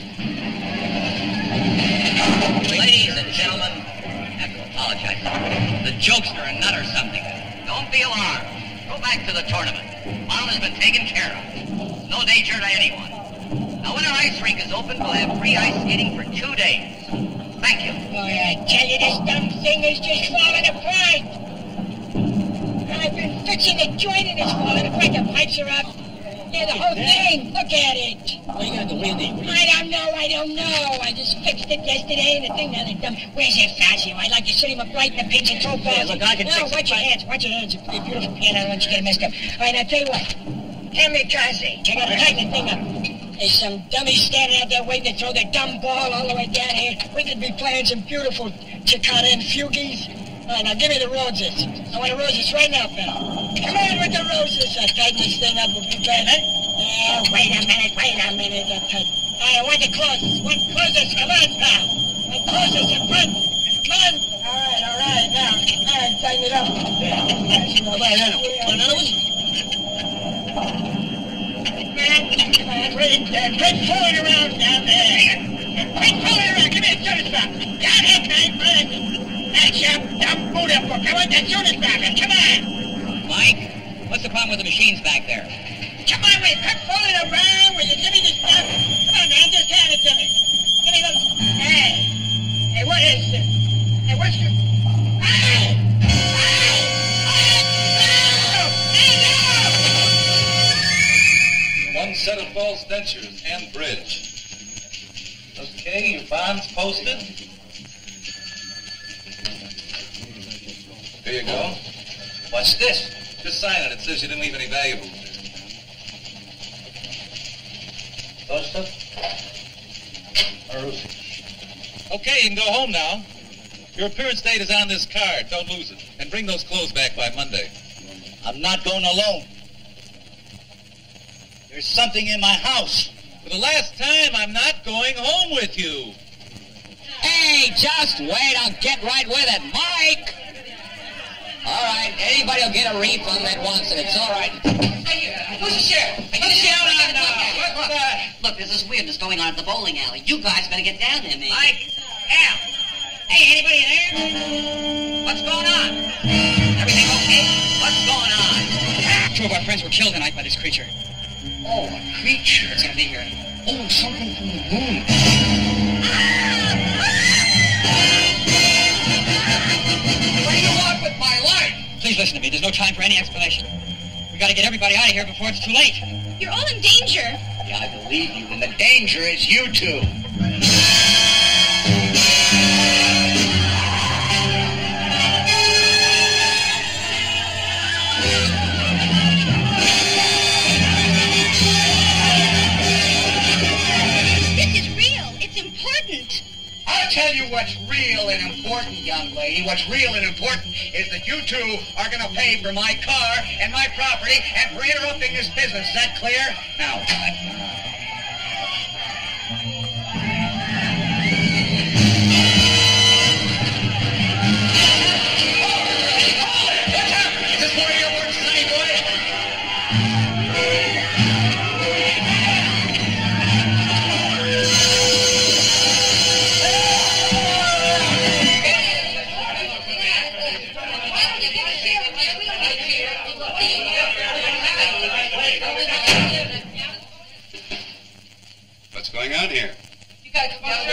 Ladies and gentlemen, I have to apologize. The jokester a nut or something. Don't be alarmed. Go back to the tournament. Mom has been taken care of. No danger to anyone. Now, when our ice rink is open, we'll have free ice skating for two days. Thank you. Boy, I tell you, this dumb thing is just falling apart. I've been fixing the joint and it's falling apart. The pipes are up. Yeah, the whole thing. Look at it. What are you going to do? What do you think? I don't know. I don't know. I just fixed it yesterday and the thing now is dumb. Where's your Fazio? I'd like to see him up right in the pinch and throw balls. look, I can no, fix it. watch your hands. Watch your hands. Your beautiful piano. I don't want you to get it messed up. All right, now tell you what. Kamikaze. Check out tighten the thing up. There's some dummies standing out there waiting to throw their dumb ball all the way down here. We could be playing some beautiful Cicada and Fugees. All right, now give me the roses. I want the roses right now, pal. Come on with the roses. I'll tighten this thing up. We'll be back. Oh, wait a minute, wait a minute. All right, I want the closest. One closest. Come on, pal. One closest in front. Come on. All right, all right. Now, all right, tighten it up. Yeah. All right, now. Want another one? Quit, uh, quit fooling around down there. Quit fooling around. Come here, shoot us back. Down here, man, friend. That's your dumb Buddha book. I want that shoot us back. Come on. Mike, what's the problem with the machines back there? Come on, wait. Quit fooling around. Will you give me the stuff? Come on, man. Just hand it to me. Give me those. Hey. Hey, what is this? Hey, what's your... Hey! One set of false dentures and bridge. Okay, your bond's posted. Here you go. What's this? Just sign it. It says you didn't leave any valuables. Posted? Okay, you can go home now. Your appearance date is on this card. Don't lose it. And bring those clothes back by Monday. I'm not going alone. There's something in my house. For the last time, I'm not going home with you. Hey, just wait. I'll get right with it. Mike! All right, anybody will get a refund that wants it. It's all right. Who's the sheriff? Who's the sheriff? Look, look, look, there's this weirdness going on at the bowling alley. You guys better get down there, man. Mike! Al! Hey, anybody there? What's going on? Everything okay? What's going on? Two of our friends were killed tonight by this creature. Oh, a creature. It's gonna be here. Oh, something from the moon. What do you want with my life? Please listen to me. There's no time for any explanation. We gotta get everybody out of here before it's too late. You're all in danger. Yeah, I believe you, and the danger is you two. This is real. It's important. I'll tell you what's real and important, young lady. What's real and important is that you two are going to pay for my car and my property and for interrupting this business. Is that clear? Now, is this one of your words, sonny boy? What's going on here? You guys come on.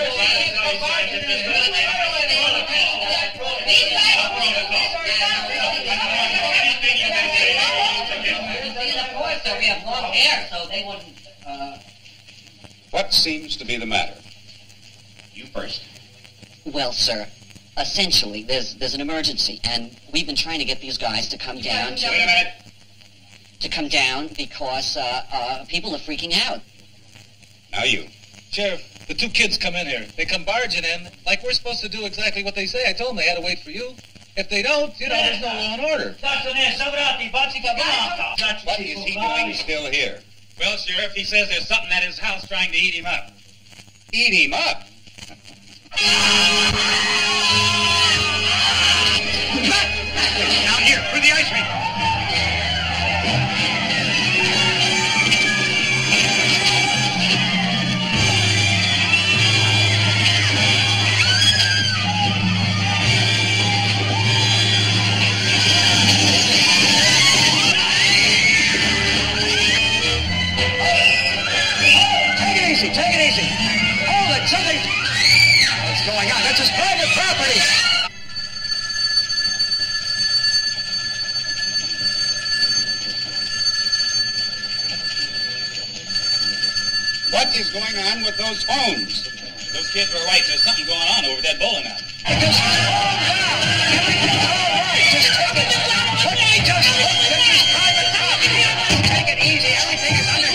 We have long hair, so they wouldn't, uh... What seems to be the matter? You first. Well, sir, essentially, there's there's an emergency, and we've been trying to get these guys to come down to... Wait a minute. To come down because uh, uh, people are freaking out. Now you. Sheriff, the two kids come in here. They come barging in like we're supposed to do exactly what they say. I told them they had to wait for you. If they don't, you know, there's no law and order. What is he doing still here? Well, Sheriff, he says there's something at his house trying to eat him up. Eat him up? Down here, through the ice rink. Take it easy. Hold it. Something. What's going on? That's his private property. What is going on with those phones? Those kids were right. There's something going on over that bowling alley. Just calm down. Everything's all right. Just take it. Let me just look. This is private property. Take it easy. Everything is under.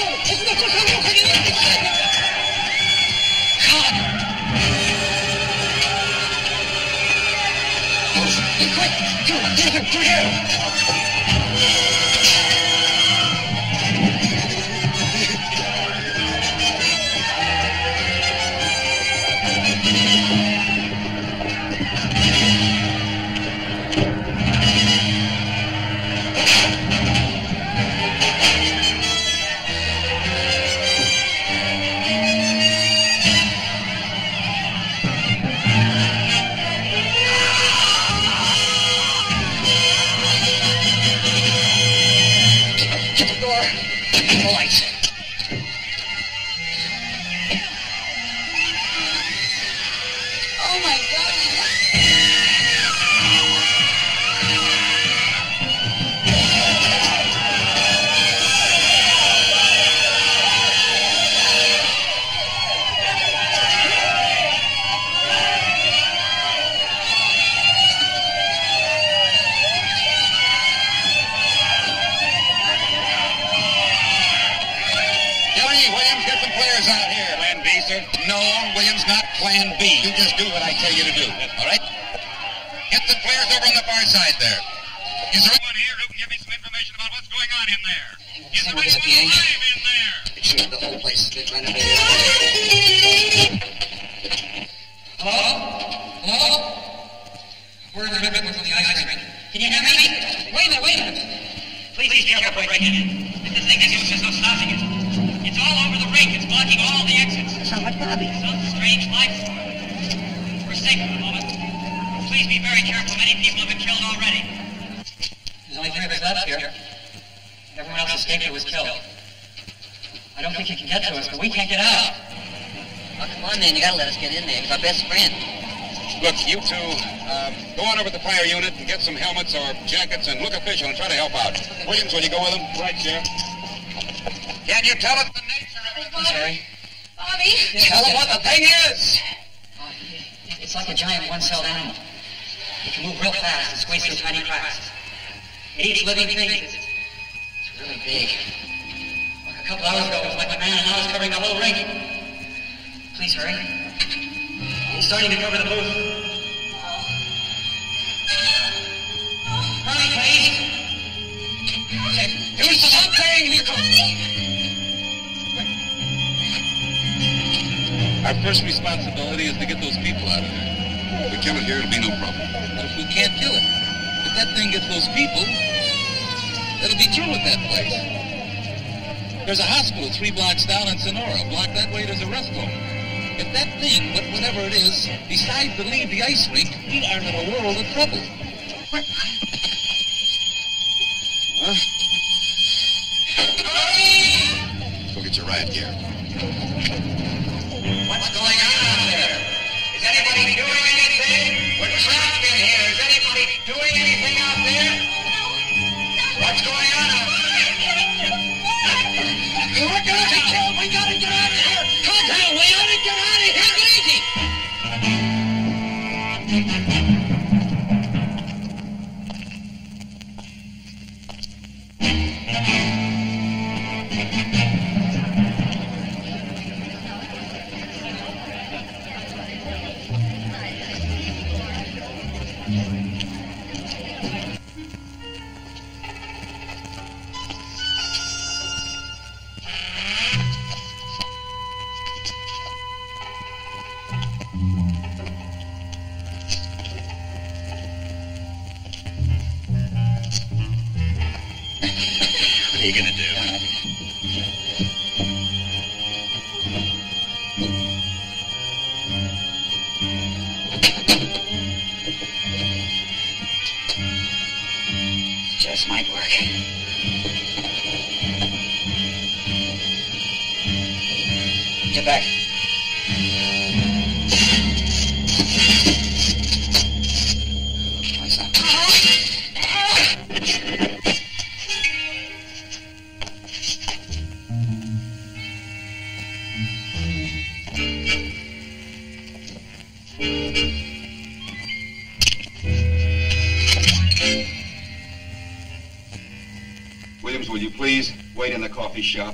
No, Williams, not Plan B. You just do what I tell you to do, all right? Get the players over on the far side there. Is there anyone here who can give me some information about what's going on in there? Is there anyone alive in there? The whole place has been renovated. Hello? Hello? We're in the ribbon from the ice rink. Can you hear me? Wait a minute, wait a minute. Please, please be careful breaking in. If this thing has used, there's no stopping it. It's all over the rink. It's blocking all the exits. Sound like Bobby. Some strange life form. We're safe for the moment. Please be very careful. Many people have been killed already. There's only three of us left here. Everyone else escaped or was killed. I don't think you can get to us, but we can't get out. Oh, come on, man. You gotta let us get in there. He's our best friend. Look, you two, uh, go on over to the fire unit and get some helmets or jackets and look official and try to help out. Williams, will you go with them? Right, Sheriff. Can you tell us the nature of it? I'm sorry. Bobby! Tell them what the thing is! Uh, it- it's like a giant one-celled animal. It can move real fast and squeeze through tiny cracks. It eats living things. It's, it's really big. Like a couple hours ago, it was like a man, and now it's covering the whole rink. Please hurry. It's starting to cover the booth. Hurry, please. Do something! Here comes. Our first responsibility is to get those people out of there. If we kill it here, it'll be no problem. But if we can't kill it, if that thing gets those people, it'll be through with that place. There's a hospital three blocks down in Sonora. A block that way, there's a rest home. If that thing, what- whatever it is, decides to leave the ice rink, we are in a world of trouble. Huh? Go get your riot gear. What's going on out there? Is anybody doing anything? We're trapped in here. Is anybody doing anything out there? What's going on out there? We're gonna be killed. We gotta get out of here. Come on, we gotta get out of here. Take it easy. What are you gonna do? Just might work. Get back. What's up? Williams, will you please wait in the coffee shop?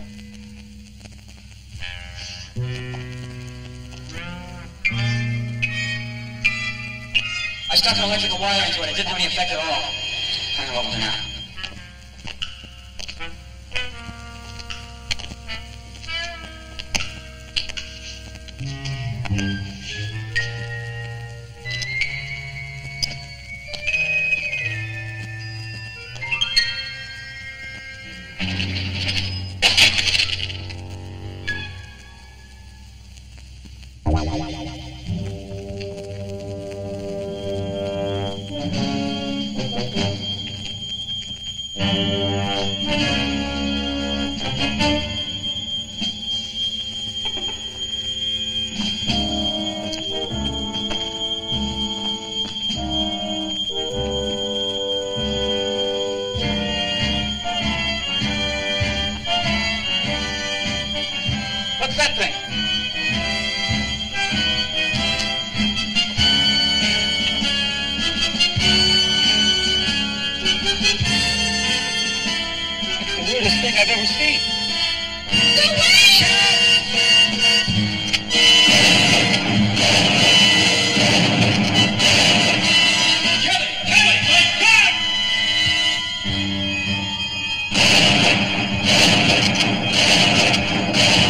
I stuck an electrical wire into it. It didn't have any effect at all. I don't know what we'll do now. What's that thing? It's the weirdest thing I've ever seen. Kill it! Kill it! My God!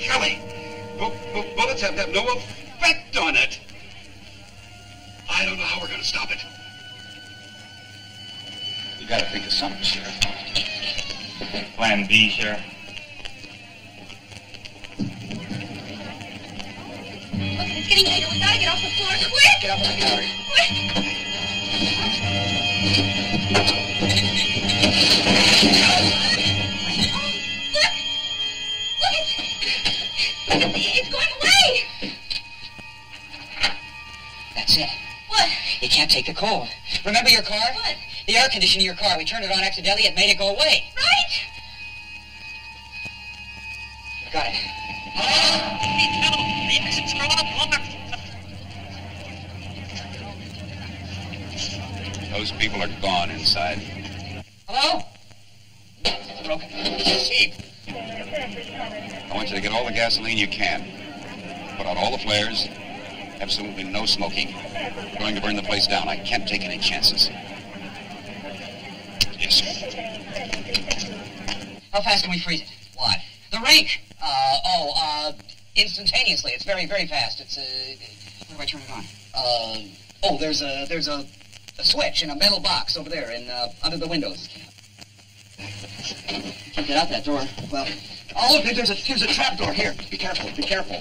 Kelly, bu bu bullets have, have no effect on it. I don't know how we're going to stop it. You got to think of something, Sheriff. Plan B, Sheriff. Look, it's getting later. We gotta get off the floor. Quick! Get up and hurry. Quick! Look! Look, it's, it's going away! That's it. What? You can't take the cold. Remember your car? What? The air conditioning in your car. We turned it on accidentally. It made it go away. Right? Got it. Those people are gone inside. Hello? Broken. Sheep. I want you to get all the gasoline you can. Put out all the flares. Absolutely no smoking. We're going to burn the place down. I can't take any chances. Yes, sir. How fast can we freeze it? What? The rake. Uh, oh, uh, instantaneously. It's very, very fast. It's, uh, where do I turn it on? Uh, oh, there's a, there's a, a switch in a metal box over there in, uh, under the windows. Can't get out that door. Well, oh, look, there's a, there's a trap door here. Be careful, be careful.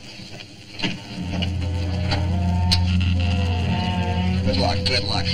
Good luck, good luck.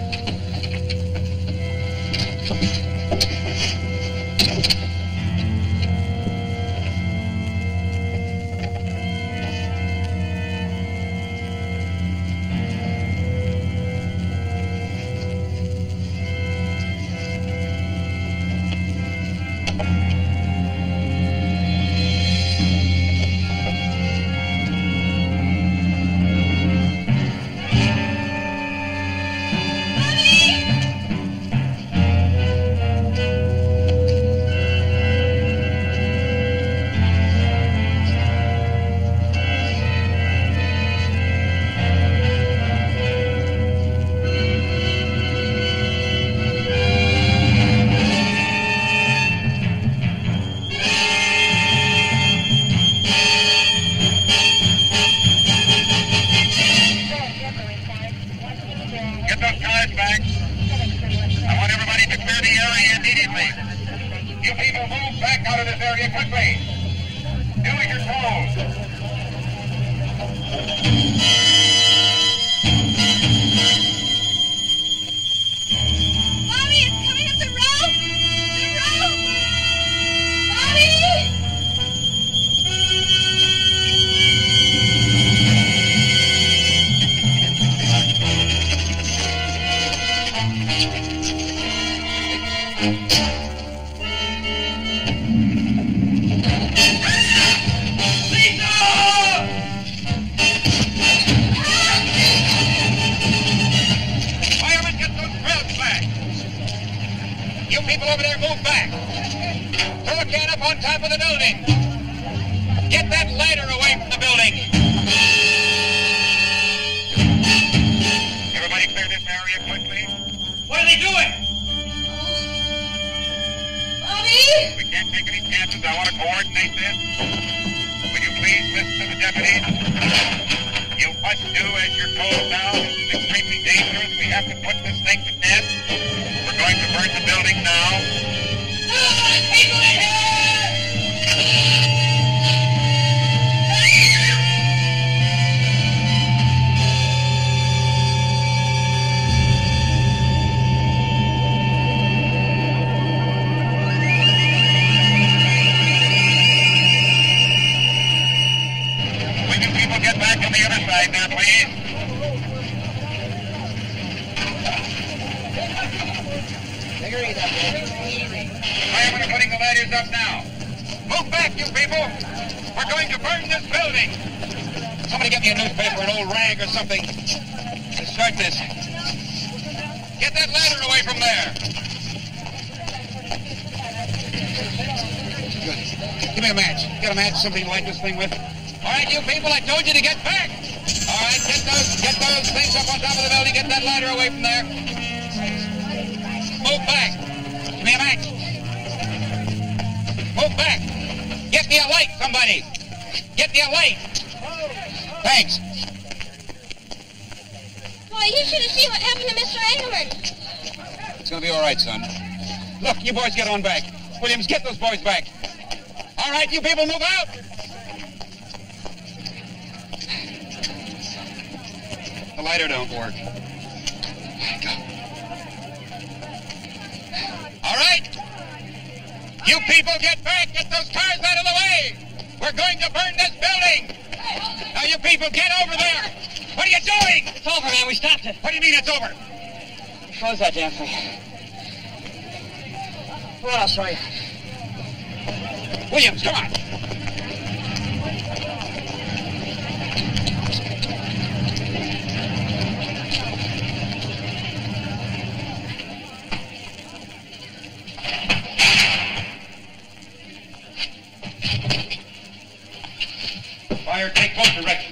Something to light this thing with. All right, you people, I told you to get back. All right, get those, get those things up on top of the building. Get that ladder away from there. Move back. Give me a match. Move back. Get me a light, somebody. Get me a light. Thanks. Boy, you should have seen what happened to Mister Engelman. It's gonna be all right, son. Look, you boys get on back. Williams, get those boys back. All right, you people move out. The lighter don't work. All right. You people get back. Get those cars out of the way. We're going to burn this building. Now, you people, get over there. What are you doing? It's over, man. We stopped it. What do you mean it's over? Close that damn thing. Come on, I'll show you. Williams, come on. Fire, take both directions.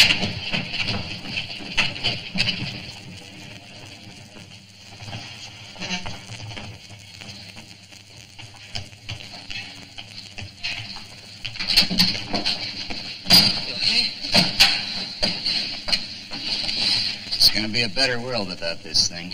It's going to be a better world without this thing.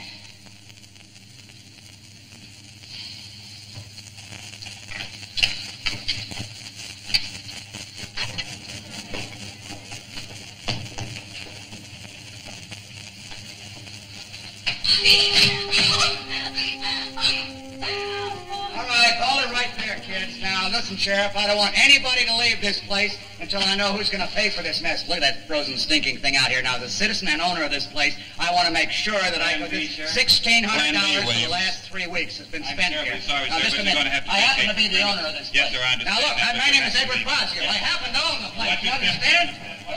Listen, Sheriff, I don't want anybody to leave this place until I know who's going to pay for this mess. Look at that frozen, stinking thing out here. Now, as a citizen and owner of this place, I want to make sure that I can do sixteen hundred dollars for the last three weeks has been spent I'm here. sorry, now, sir, just a but you're minute. going to have to I happen to be the vacate. owner of this Yes, place. sir, I understand. Now, look, That's my what name you're is gonna Edward have to Cross here. I happen to own the place. You understand?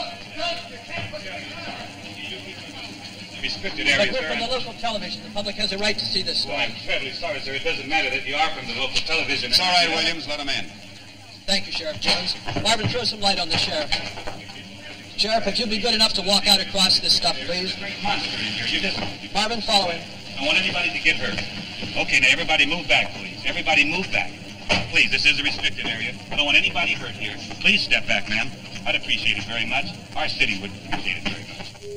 Restricted But area, we're sir. from the local television. The public has a right to see this Well, story. I'm terribly sorry, sir. It doesn't matter that you are from the local television. It's all right, Williams. Let him in. Thank you, Sheriff Jones. Marvin, throw some light on the sheriff. Sheriff, if you'll be good enough to walk out across this stuff, please. Monster in here. You just... Marvin, follow him. I don't want anybody to get hurt. Okay, now everybody move back, please. Everybody move back. Please, this is a restricted area. I don't want anybody hurt here. Please step back, ma'am. I'd appreciate it very much. Our city would appreciate it very much.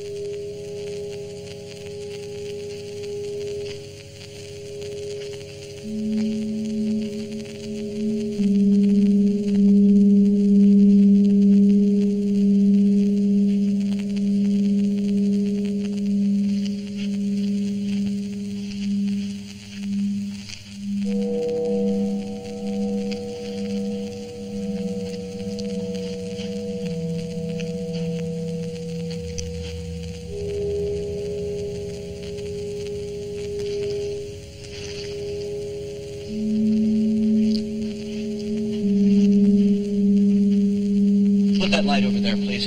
Light over there, please.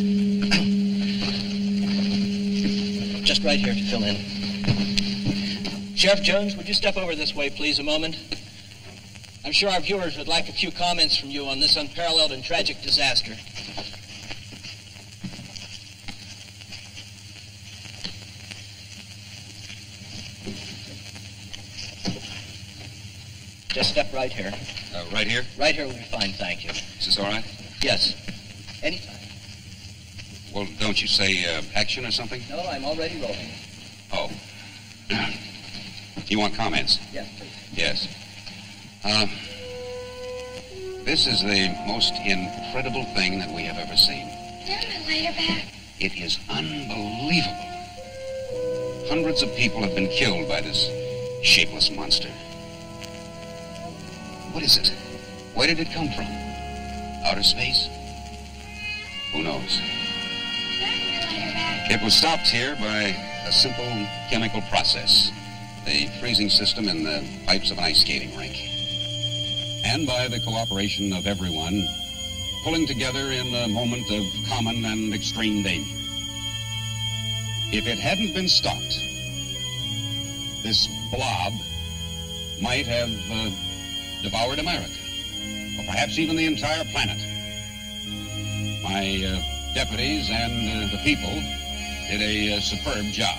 Just right here to fill in. Sheriff Jones, would you step over this way, please, a moment? I'm sure our viewers would like a few comments from you on this unparalleled and tragic disaster. Just step right here. Uh, right here? Right here will be fine, thank you. Is this all right? Yes. Anytime. Well, don't you say uh, action or something? No, I'm already rolling. Oh. You want comments? Yes, please. Yes. Uh, this is the most incredible thing that we have ever seen. Turn my lighter back. It is unbelievable. Hundreds of people have been killed by this shapeless monster. What is it? Where did it come from? Outer space? Who knows? It was stopped here by a simple chemical process, the freezing system in the pipes of an ice skating rink, and by the cooperation of everyone pulling together in a moment of common and extreme danger. If it hadn't been stopped, this blob might have uh, devoured America, or perhaps even the entire planet. My uh, deputies and uh, the people did a uh, superb job.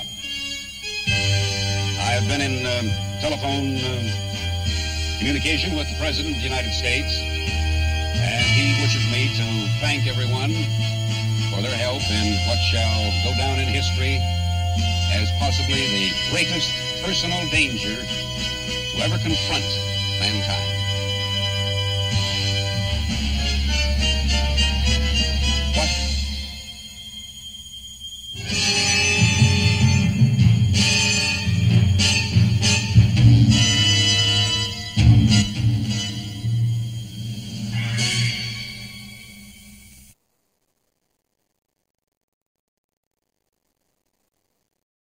I have been in uh, telephone uh, communication with the President of the United States, And he wishes me to thank everyone for their help in what shall go down in history as possibly the greatest personal danger to ever confront mankind.